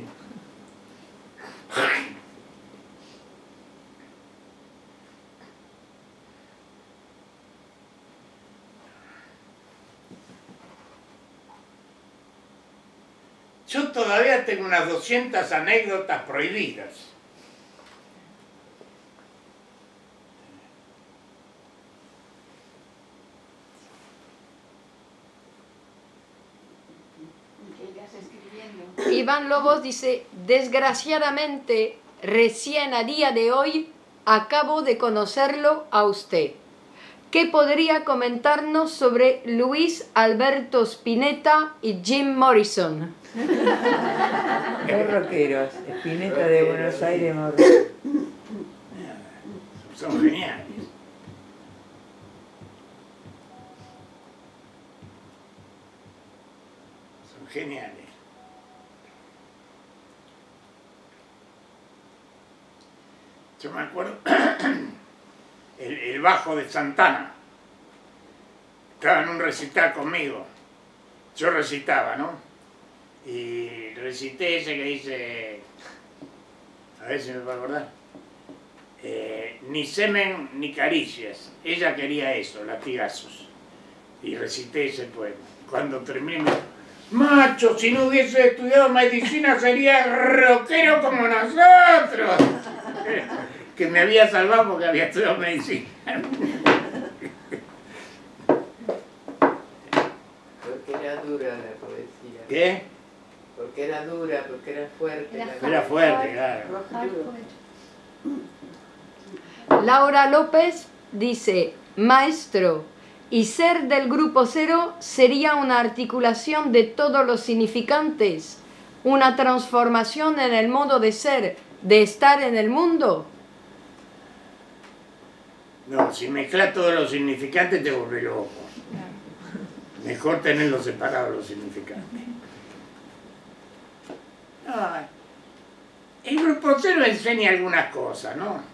Yo todavía tengo unas 200 anécdotas prohibidas. Iván Lobos dice, desgraciadamente, recién a día de hoy, acabo de conocerlo a usted. ¿Qué podría comentarnos sobre Luis Alberto Spinetta y Jim Morrison? Dos rockeros, Spinetta de Buenos Aires, Son geniales. Son geniales. Yo me acuerdo, el bajo de Santana, estaba en un recital conmigo, yo recitaba, ¿no? Y recité ese que dice, a ver si me va a acordar, ni semen ni caricias, ella quería eso, latigazos, y recité ese poema. Cuando terminé, macho, si no hubiese estudiado medicina sería rockero como nosotros. Que me había salvado porque había estudiado medicina. Porque era dura la poesía. ¿Qué? Porque era dura, porque era fuerte. Era fuerte, claro. Laura López dice, maestro, y ser del Grupo Cero sería una articulación de todos los significantes, una transformación en el modo de ser, de estar en el mundo. No, si mezclas todos los significantes te volvés loco. Mejor tenerlos separados los significantes. No, el Grupo Cero enseña algunas cosas, ¿no?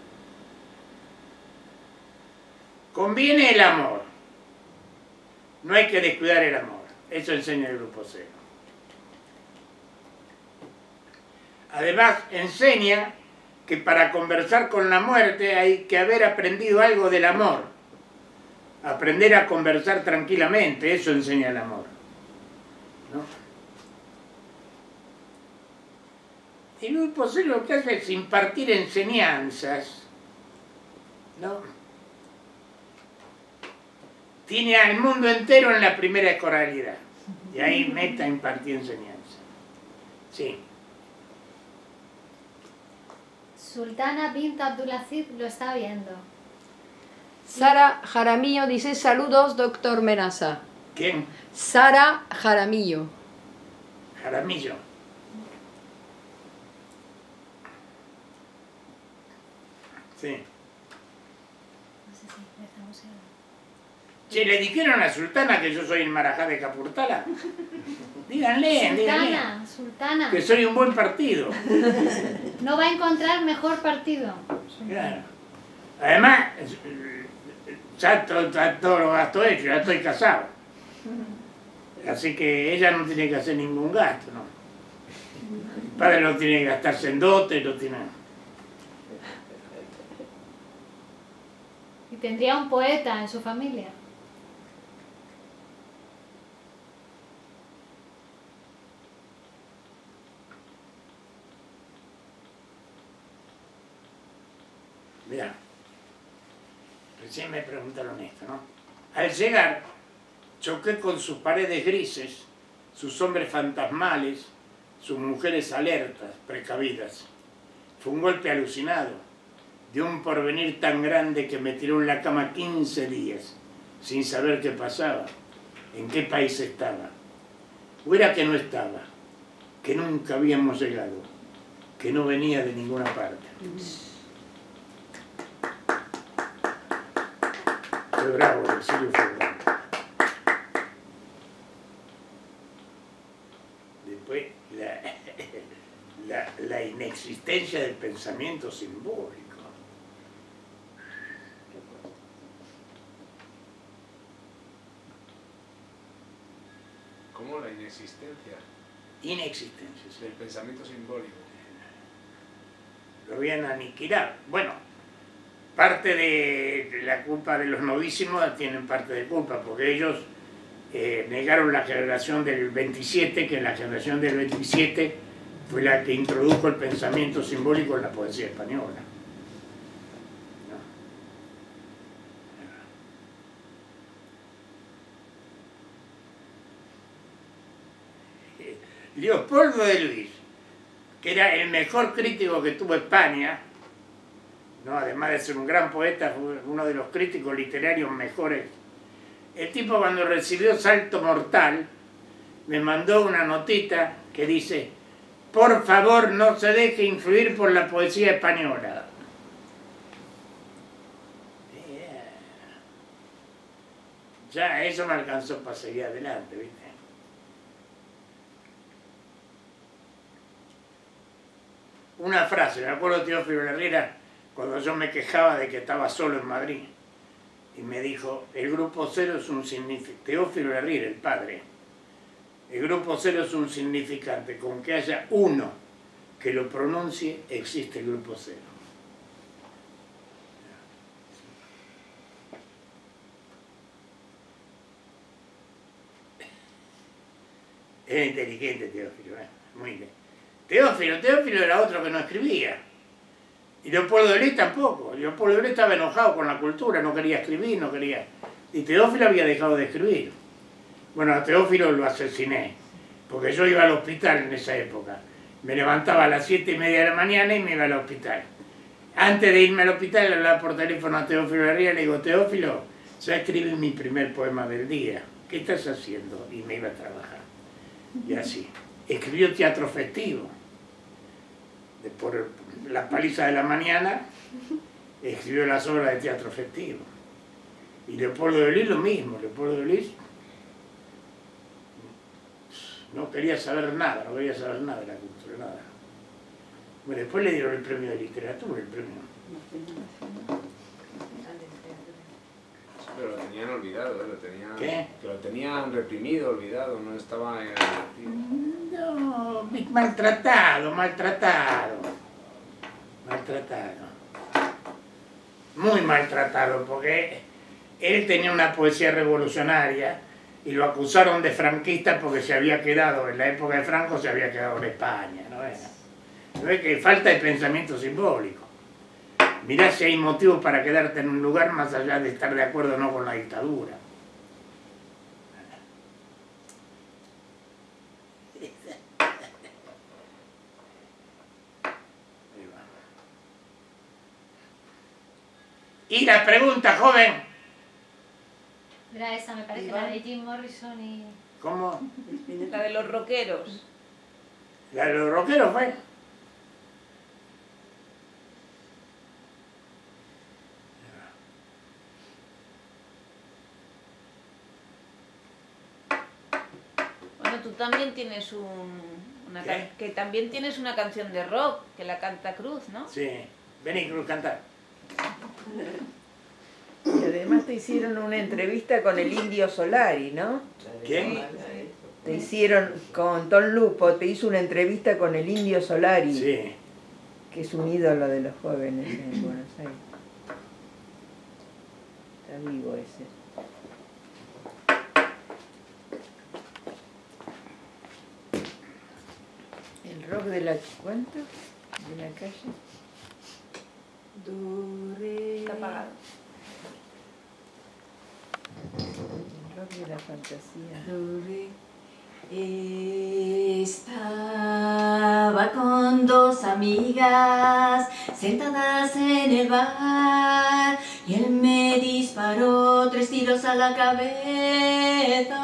Conviene el amor. No hay que descuidar el amor. Eso enseña el Grupo Cero. Además, enseña que para conversar con la muerte hay que haber aprendido algo del amor. Aprender a conversar tranquilamente, eso enseña el amor, ¿no? El Grupo Cero lo que hace es impartir enseñanzas, ¿no? Tiene al mundo entero en la primera escolaridad. Y ahí meta impartir enseñanza. Sí. Sultana bint Abdulaziz lo está viendo. Sara Jaramillo dice, saludos, doctor Menasa. ¿Quién? Sara Jaramillo. Jaramillo. Sí. Che, ¿le dijeron a Sultana que yo soy el Marajá de Capurtala? Díganle, díganle. Sultana. Que soy un buen partido. No va a encontrar mejor partido. Claro. Además, ya todo lo gasto hecho, ya estoy casado. Así que ella no tiene que hacer ningún gasto, ¿no? El padre no tiene que gastarse en dote, no tiene... Y tendría un poeta en su familia. Mirá, recién me preguntaron esto, ¿no? Al llegar, choqué con sus paredes grises, sus hombres fantasmales, sus mujeres alertas, precavidas. Fue un golpe alucinado, de un porvenir tan grande que me tiró en la cama 15 días, sin saber qué pasaba, en qué país estaba. O era que no estaba, que nunca habíamos llegado, que no venía de ninguna parte. Fue bravo, el exilio fue bravo. Después, la inexistencia del pensamiento simbólico. ¿Cómo la inexistencia? Inexistencia, sí. Del pensamiento simbólico. Lo habían aniquilado. Bueno, parte de la culpa de los novísimos tienen parte de culpa, porque ellos negaron la generación del 27, que la generación del 27 fue la que introdujo el pensamiento simbólico en la poesía española. Leopoldo de Luis, que era el mejor crítico que tuvo España, ¿no? Además de ser un gran poeta, fue uno de los críticos literarios mejores. El tipo, cuando recibió Salto Mortal, me mandó una notita que dice: por favor, no se deje influir por la poesía española. Ya eso me alcanzó para seguir adelante, ¿viste? Una frase, me acuerdo de Teófilo Herrera, cuando yo me quejaba de que estaba solo en Madrid, y me dijo: el grupo cero es un significante. Teófilo Herrera, el padre, el grupo cero es un significante, con que haya uno que lo pronuncie, existe el grupo cero. Es inteligente Teófilo, muy bien. Teófilo era otro que no escribía. Y Leopoldo de Luis tampoco. Leopoldo de Luis estaba enojado con la cultura, no quería escribir, no quería... Y Teófilo había dejado de escribir. Bueno, a Teófilo lo asesiné, porque yo iba al hospital en esa época. Me levantaba a las 7:30 de la mañana y me iba al hospital. Antes de irme al hospital, le hablaba por teléfono a Teófilo Herrera y le digo: Teófilo, ya escribí mi primer poema del día. ¿Qué estás haciendo? Y me iba a trabajar. Y así. Escribió Teatro Festivo. Por la paliza de la mañana, escribió las obras de Teatro Festivo. Y Leopoldo de Luis lo mismo. Leopoldo de Luis no quería saber nada, no quería saber nada de la cultura, nada. Bueno, después le dieron el premio de literatura, el premio. Pero lo tenían olvidado, lo tenían... ¿Qué? Que lo tenían reprimido, olvidado, no estaba en el archivo. No, maltratado. Muy maltratado, porque él tenía una poesía revolucionaria y lo acusaron de franquista porque se había quedado, en la época de Franco se había quedado en España, ¿no es? ¿No es que falta de pensamiento simbólico? Mirá si hay motivos para quedarte en un lugar más allá de estar de acuerdo o no con la dictadura. Y la pregunta, joven. Era esa, me parece, la de Jim Morrison y... ¿Cómo? La de los rockeros. ¿La de los rockeros fue? Bueno, tú también tienes que también tienes una canción de rock que la canta Cruz, ¿no? Sí. Vení, Cruz, cantar. Y además te hicieron una entrevista con el Indio Solari, ¿no? ¿Quién? Te hicieron, con Don Lupo, te hizo una entrevista con el Indio Solari. Sí. Que es un ídolo de los jóvenes en Buenos Aires. Está vivo ese. El rock de la... ¿Cuánto? De la calle. Do, re. Está apagado. Rock de la fantasía. Do, re. Estaba con dos amigas sentadas en el bar y él me disparó 3 tiros a la cabeza.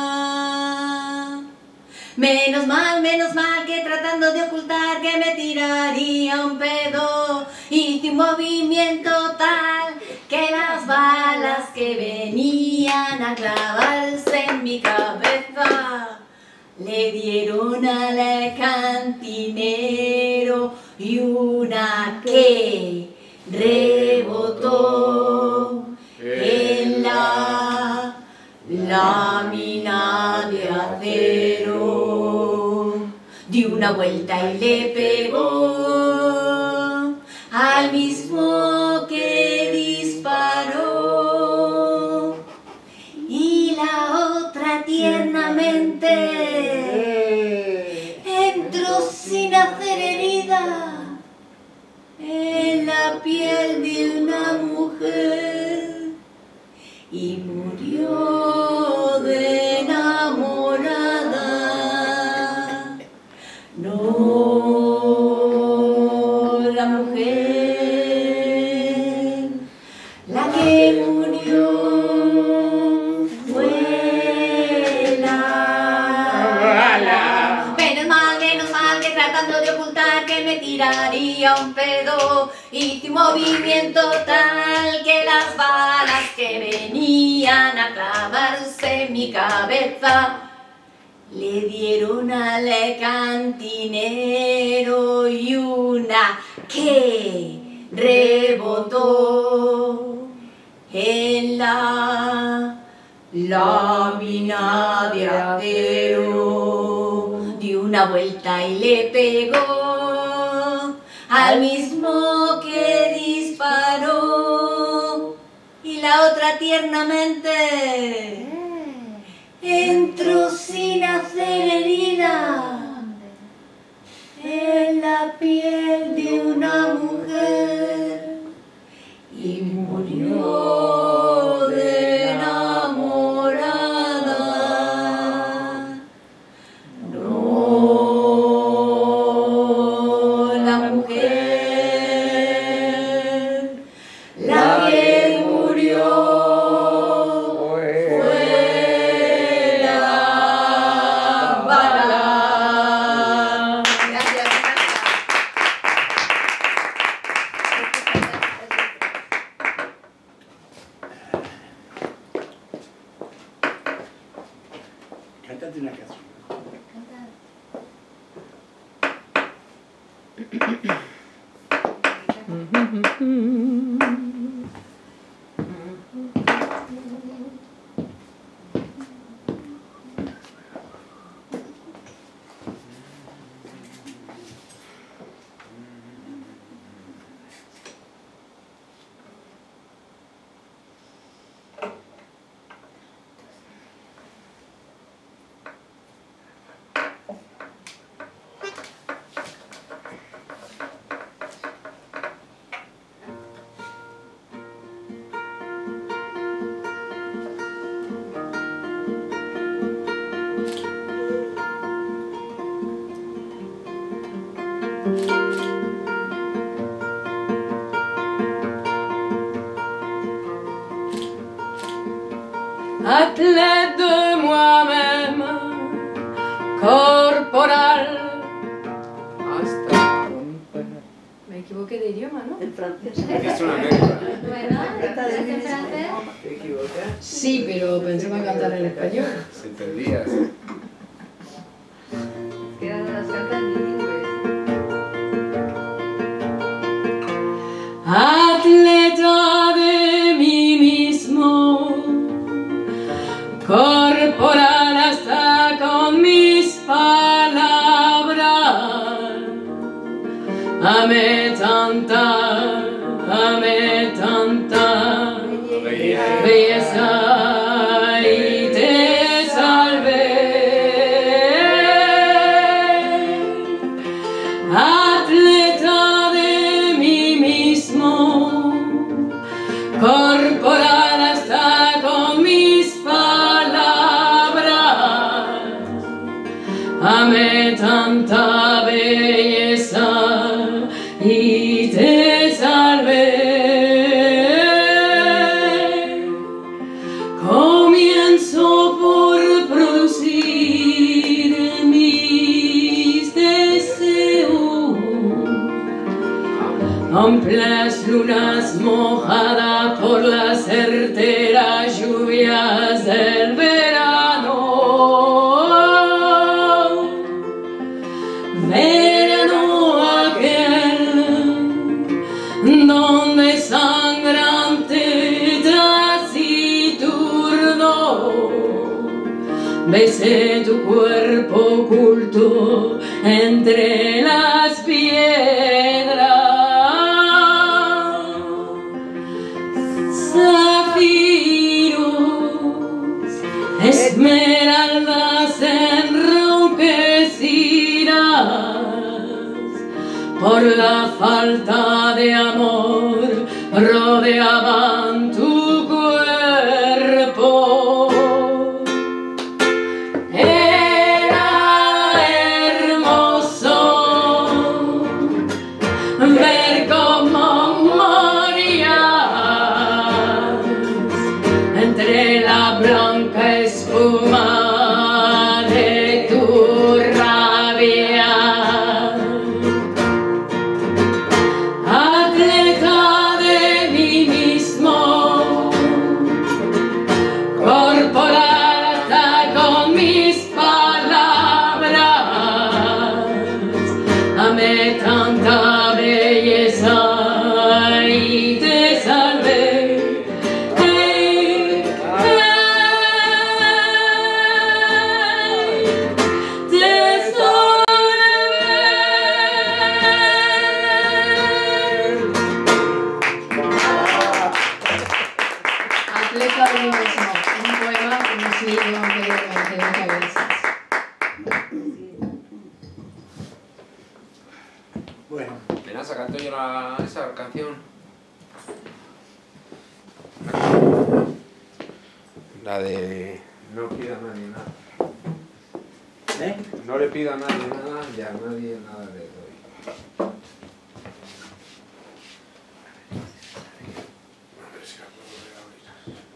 Menos mal que tratando de ocultar que me tiraría un pedo, hice un movimiento tal que las balas que venían a clavarse en mi cabeza le dieron al cantinero y una que rebotó en la lámina de acero. Dio una vuelta y le pegó al mismo que disparó, y la otra tiernamente entró sin hacer herida en la piel de una mujer y murió de enamorada. No, la mujer, la que murió fue la... Menos mal que tratando de ocultar que me tiraría un pedo, hice un movimiento tal que las balas que venían a clavarse en mi cabeza le dieron al cantinero y una que rebotó en la lámina de acero. Dio una vuelta y le pegó al mismo que disparó, y la otra tiernamente entró sin hacer herida en la piel de una mujer y murió de enamorada. No, la mujer, la que murió fue la bala. Gracias. Cántate una canción. Athlète de moi-même, corporal. Hasta. Me equivoqué de idioma, ¿no? El francés. Es una mezcla. Bueno, ¿estás en francés? ¿Te equivocas? Sí, pero pensaba cantar en español. Se entendía. Que ahora las cantan bilingües. Atleta de mí mismo, corporal hasta con mis palabras. Amé tanta belleza y te salvé. Atleta de mí mismo, corporal hasta con mis palabras. Amé tanta belleza y te salvé. Comienzo por producir mis deseos. Amplas lunas mojadas por las certeras lluvias del verano. Verano aquel donde sangrante taciturno besé tu cuerpo oculto entre las piedras. Zafiros, esmeraldas enronquecidas por la falta de amor rodeaban tu cuerpo. Era hermoso ver cómo morías entre la blanca espuma de tu rabia. Atleta de mí mismo, corporal hasta con mis palabras. Amé tanta belleza y te salvé. Hey, hey, te salvé. Atleta de mí mismo, un poema que hemos leído anteriormente muchas veces. Bueno, Menaza, canto yo esa canción. La de no pido a nadie nada. ¿eh? No le pido a nadie nada y a nadie nada le doy. A ver si la puedo ver ahorita.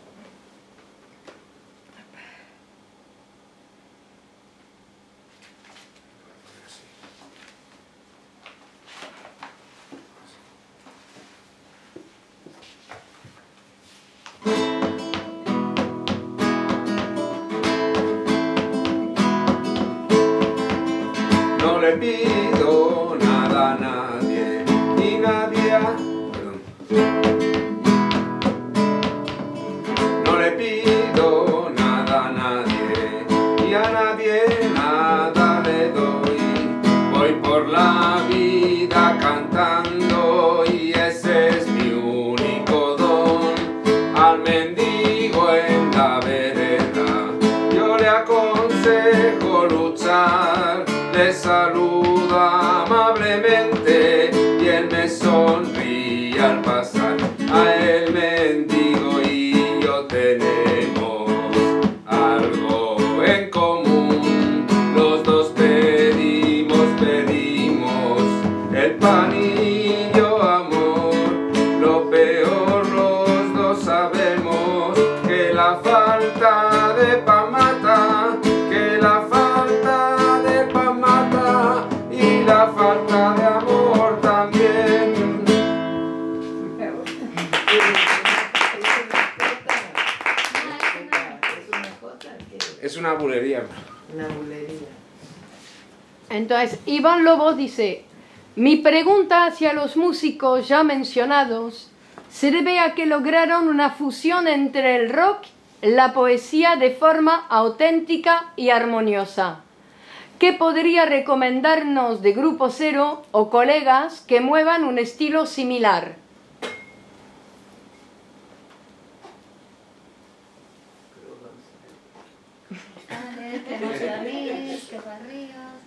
No le pido nada a nadie, ni nadie a... Perdón. No le pido nada a nadie, ni a nadie nada le doy. Voy por la vida cantando y ese es mi único don. Al mendigo en la vereda yo le aconsejo luchar. Le saluda amablemente y él me sonríe al pasar. A el mendigo y yo tenemos algo en común. Los dos pedimos el pan y yo amor. Lo peor los dos sabemos, que la falta de pan mata, que la falta de pan mata y la falta de amor también. Es una bulería. Una bulería. Entonces, Iván Lobo dice: mi pregunta hacia los músicos ya mencionados se debe a que lograron una fusión entre el rock y la poesía de forma auténtica y armoniosa. ¿Qué podría recomendarnos de Grupo Cero o colegas que muevan un estilo similar?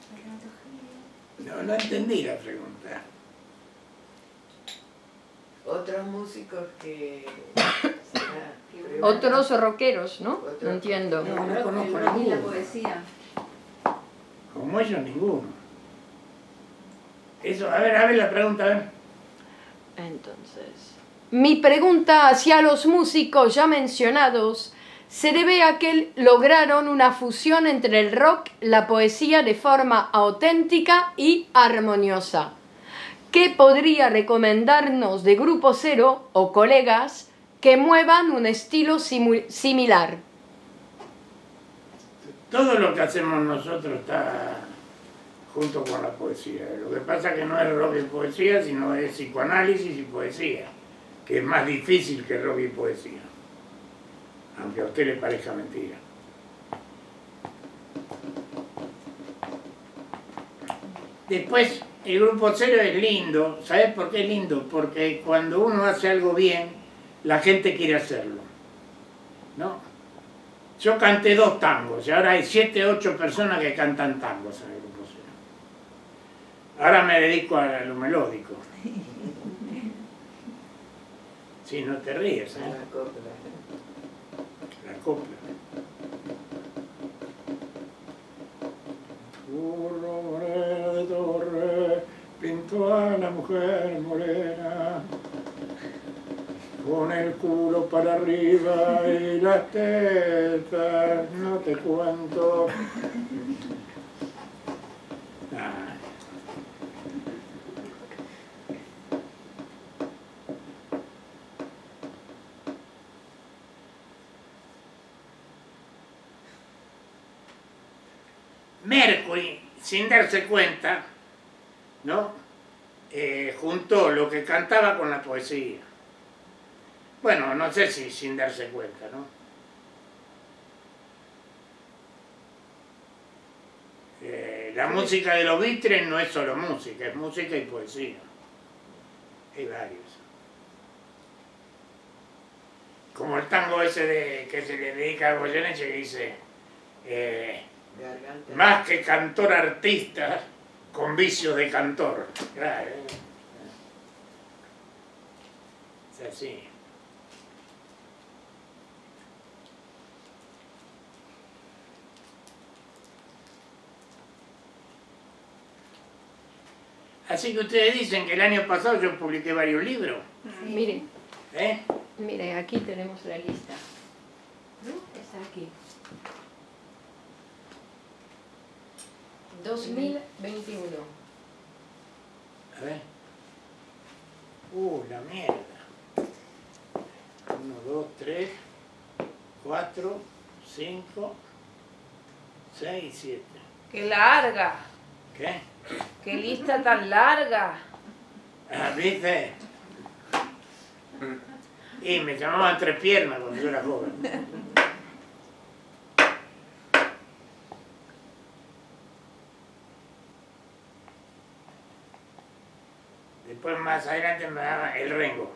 No entendí la pregunta. Otros músicos que... Otros rockeros, ¿no? No entiendo. No, no conozco El rock y la ninguno. poesía. Como ellos, ninguno. Eso, a ver la pregunta, a ver. Entonces, mi pregunta hacia los músicos ya mencionados se debe a que lograron una fusión entre el rock y la poesía de forma auténtica y armoniosa. ¿Qué podría recomendarnos de Grupo Cero o colegas que muevan un estilo similar? Todo lo que hacemos nosotros está junto con la poesía. Lo que pasa es que no es rock y poesía, sino es psicoanálisis y poesía, que es más difícil que rock y poesía, aunque a usted le parezca mentira. Después, el Grupo Cero es lindo. ¿Sabes por qué es lindo? Porque cuando uno hace algo bien, la gente quiere hacerlo, ¿no? Yo canté 2 tangos y ahora hay 7, 8 personas que cantan tangos en el Grupo Cero. Ahora me dedico a lo melódico. Sí, no te ríes, ¿eh? La copla. La copla. Burro moreno de torre pintó a la mujer morena con el culo para arriba y las tetas, no te cuento. Ah. Mercury, sin darse cuenta, ¿no? Juntó lo que cantaba con la poesía. Bueno, no sé si sin darse cuenta, ¿no? La música de los Beatles no es solo música, es música y poesía. Hay varios. Como el tango ese que se le dedica a Goyeneche que dice... más que cantor artista, con vicios de cantor. Claro, es así. Así que ustedes dicen que el año pasado yo publiqué varios libros. Sí. Mire, ¿Eh? mire, aquí tenemos la lista. Está aquí. 2021. A ver. La mierda. 1, 2, 3, 4, 5, 6, 7. ¡Qué larga! ¿Qué? ¡Qué lista tan larga! Ah, ¿viste? Y me llamaban Tres Piernas cuando yo era joven. Después más adelante me daba el Rengo.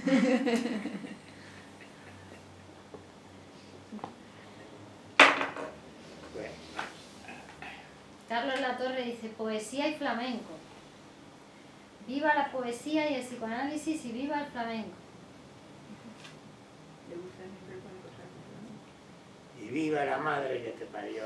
Bueno. Carlos Latorre dice, poesía y flamenco. Viva la poesía y el psicoanálisis y viva el flamenco. Y viva la madre que te parió.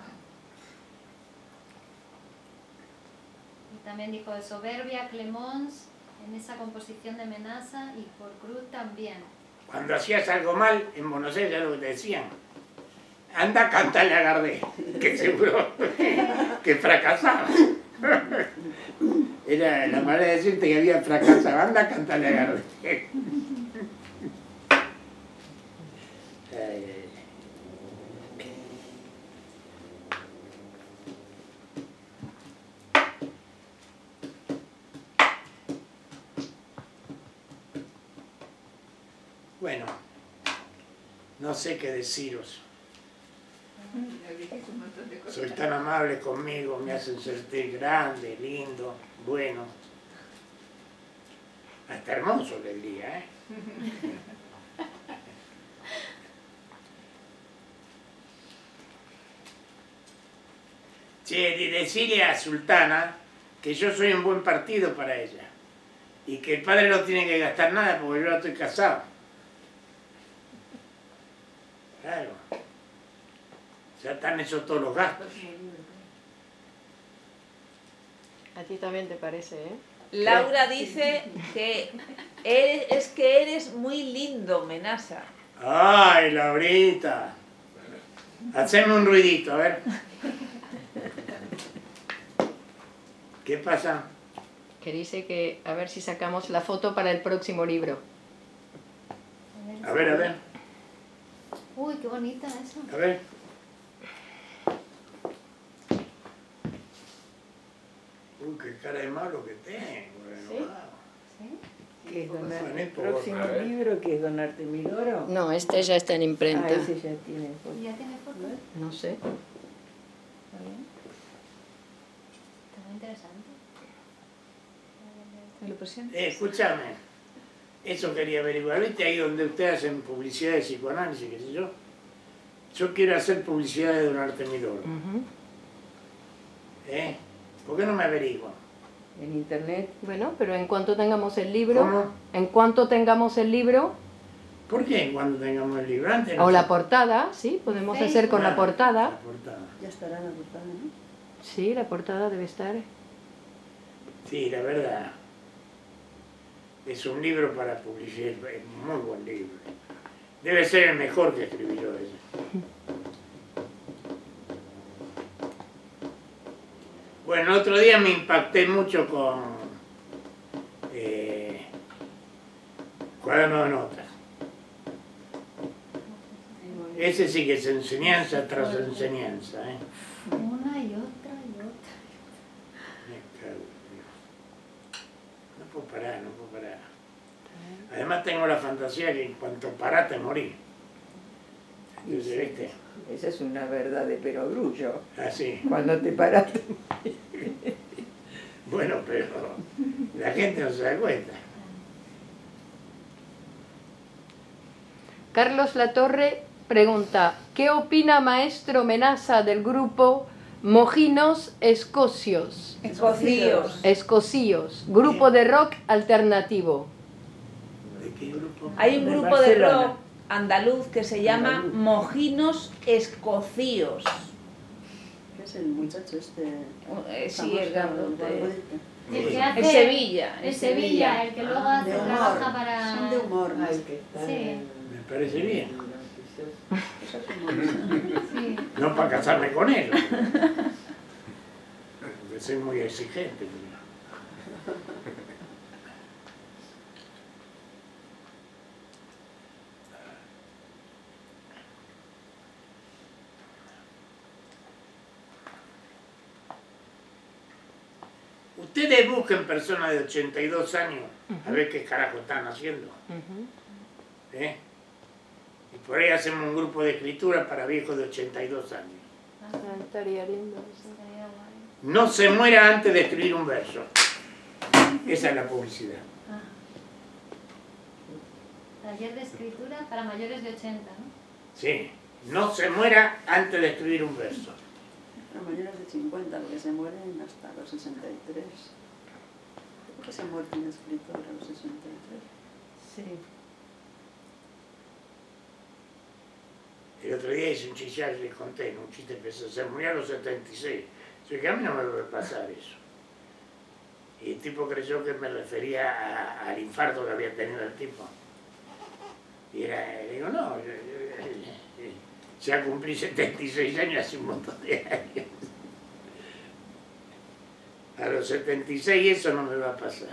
Y también dijo de soberbia Clemons en esa composición de Menaza y por Cruz también. Cuando hacías algo mal en Buenos Aires, ya lo que te decían, anda a cantarle a Gardel, que seguro que fracasaba. Era la manera de decirte que había fracasado, anda a cantarle a Gardel. Bueno, no sé qué deciros. Soy tan amable conmigo, me hacen sentir grande, lindo, bueno. Hasta hermoso el día, ¿eh? Che, decirle a Sultana que yo soy un buen partido para ella Y que el padre no tiene que gastar nada porque yo ya estoy casado. Claro. Ya están hechos todos los gastos. A ti también te parece, ¿eh? Laura dice que eres muy lindo, Menasa. ¡Ay, Laurita! Haceme un ruidito, a ver. ¿Qué pasa? Que dice que a ver si sacamos la foto para el próximo libro. A ver, a ver. Uy, qué bonita eso. A ver. Uy, qué cara de malo que tengo. ¿Sí? ¿Sí? ¿Qué es donar? Bueno, ¿El próximo libro que es Don Artemidoro? No, este ya está en imprenta. Ah, ese ya tiene foto. ¿Ya tiene foto? No sé. Está muy interesante. ¿Me lo presento? Escúchame. Eso quería averiguar. ¿Viste ahí donde ustedes hacen publicidad de psicoanálisis, qué sé yo? Yo quiero hacer publicidad de Don Artemidoro. ¿Eh? ¿Por qué no me averiguan? En internet. Bueno, pero en cuanto tengamos el libro... ¿Cómo? En cuanto tengamos el libro... ¿Por qué cuando tengamos el libro? Antes no O sé. la portada, sí, podemos hacer con la portada. La portada. Ya estará la portada, ¿no? Sí, la portada debe estar. Sí, la verdad. Es un libro para publicidad, es un muy buen libro. Debe ser el mejor que escribí yo ese. Bueno, el otro día me impacté mucho con Cuaderno de Notas. Ese sí que es enseñanza tras enseñanza, ¿eh? Una y otra y otra. Me cago en Dios. No puedo parar, no puedo parar. Además tengo la fantasía que en cuanto parás te morís. Entonces, ¿viste? Esa es una verdad de perogrullo. Así. Cuando te paraste. Bueno, pero la gente no se da cuenta. Carlos Latorre pregunta, ¿qué opina maestro Menasa del grupo Mojinos Escocios? Escocíos, grupo de rock alternativo. ¿De qué grupo? Hay un De grupo de Barcelona. rock andaluz que se llama Mojinos Escocíos. ¿Qué es el muchacho este? Sí, el grandote. El que Sí. hace... En Sevilla. En Sevilla, el que luego hace, De humor. trabaja para... Son de humor. ¿no? Ay, que está Sí. Me parece bien. Sí. No para casarme con él. Porque soy muy exigente. Ustedes busquen personas de 82 años a ver qué carajo están haciendo. ¿Eh? Y por ahí hacemos un grupo de escritura para viejos de 82 años. Estaría lindo eso. Estaría guay. No se muera antes de escribir un verso. Esa es la publicidad. Taller de escritura para mayores de 80, ¿no? Sí, no se muera antes de escribir un verso. Pero mayores de 50, porque se mueren hasta los 63. ¿Por qué se muere un escritor a los 63? Sí. El otro día hice un chiste, ya les conté, un chiste empezó, se murió a los 76. Yo dije, a mí no me va a pasar eso. Y el tipo creyó que me refería al infarto que había tenido el tipo. Y le digo, no, ya cumplí 76 años hace un montón de años. A los 76 eso no me va a pasar.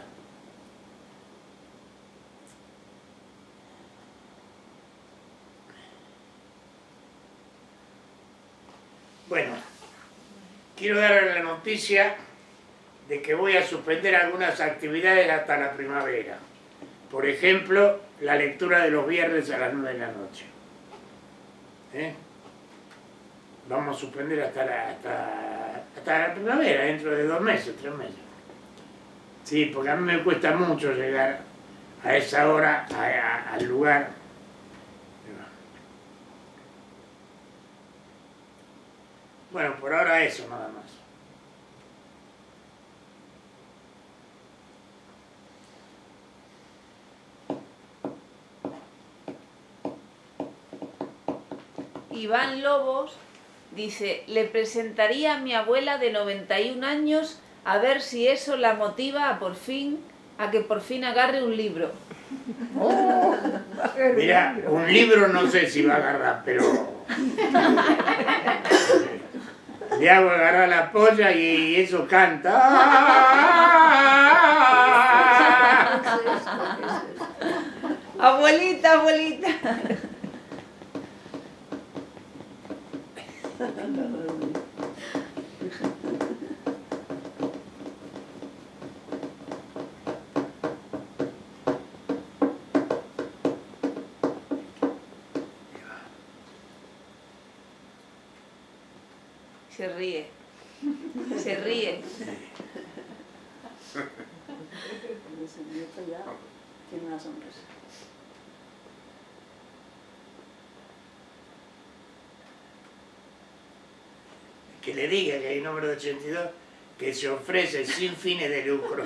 Bueno, quiero darle la noticia de que voy a suspender algunas actividades hasta la primavera. Por ejemplo, la lectura de los viernes a las 9 de la noche. Vamos a suspender hasta la primavera, dentro de 2 meses, 3 meses. Sí, porque a mí me cuesta mucho llegar a esa hora al lugar. Bueno, por ahora eso nada más. Iván Lobos dice, le presentaría a mi abuela de 91 años a ver si eso la motiva a que por fin agarre un libro. Mira, un libro no sé si va a agarrar, pero le hago agarrar la polla y eso canta. Abuelita, abuelita. Se ríe. Se ríe. Ese nieto ya tiene una sonrisa. Que le diga que hay número 82 que se ofrece sin fines de lucro.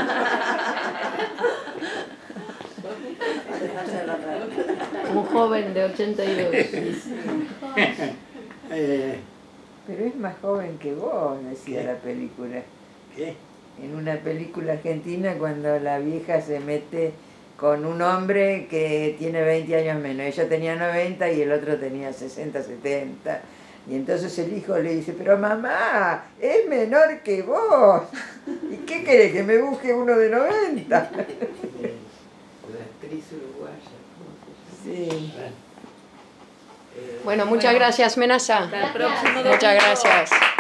Un joven de 82. Pero es más joven que vos, decía la película. ¿Qué? En una película argentina, cuando la vieja se mete con un hombre que tiene 20 años menos. Ella tenía 90 y el otro tenía 60, 70. Y entonces el hijo le dice, pero mamá, es menor que vos. ¿Y qué querés, que me busque uno de 90? La actriz uruguaya. Sí. Bueno, muchas gracias, Menasa. Hasta el próximo Muchas domingo. gracias.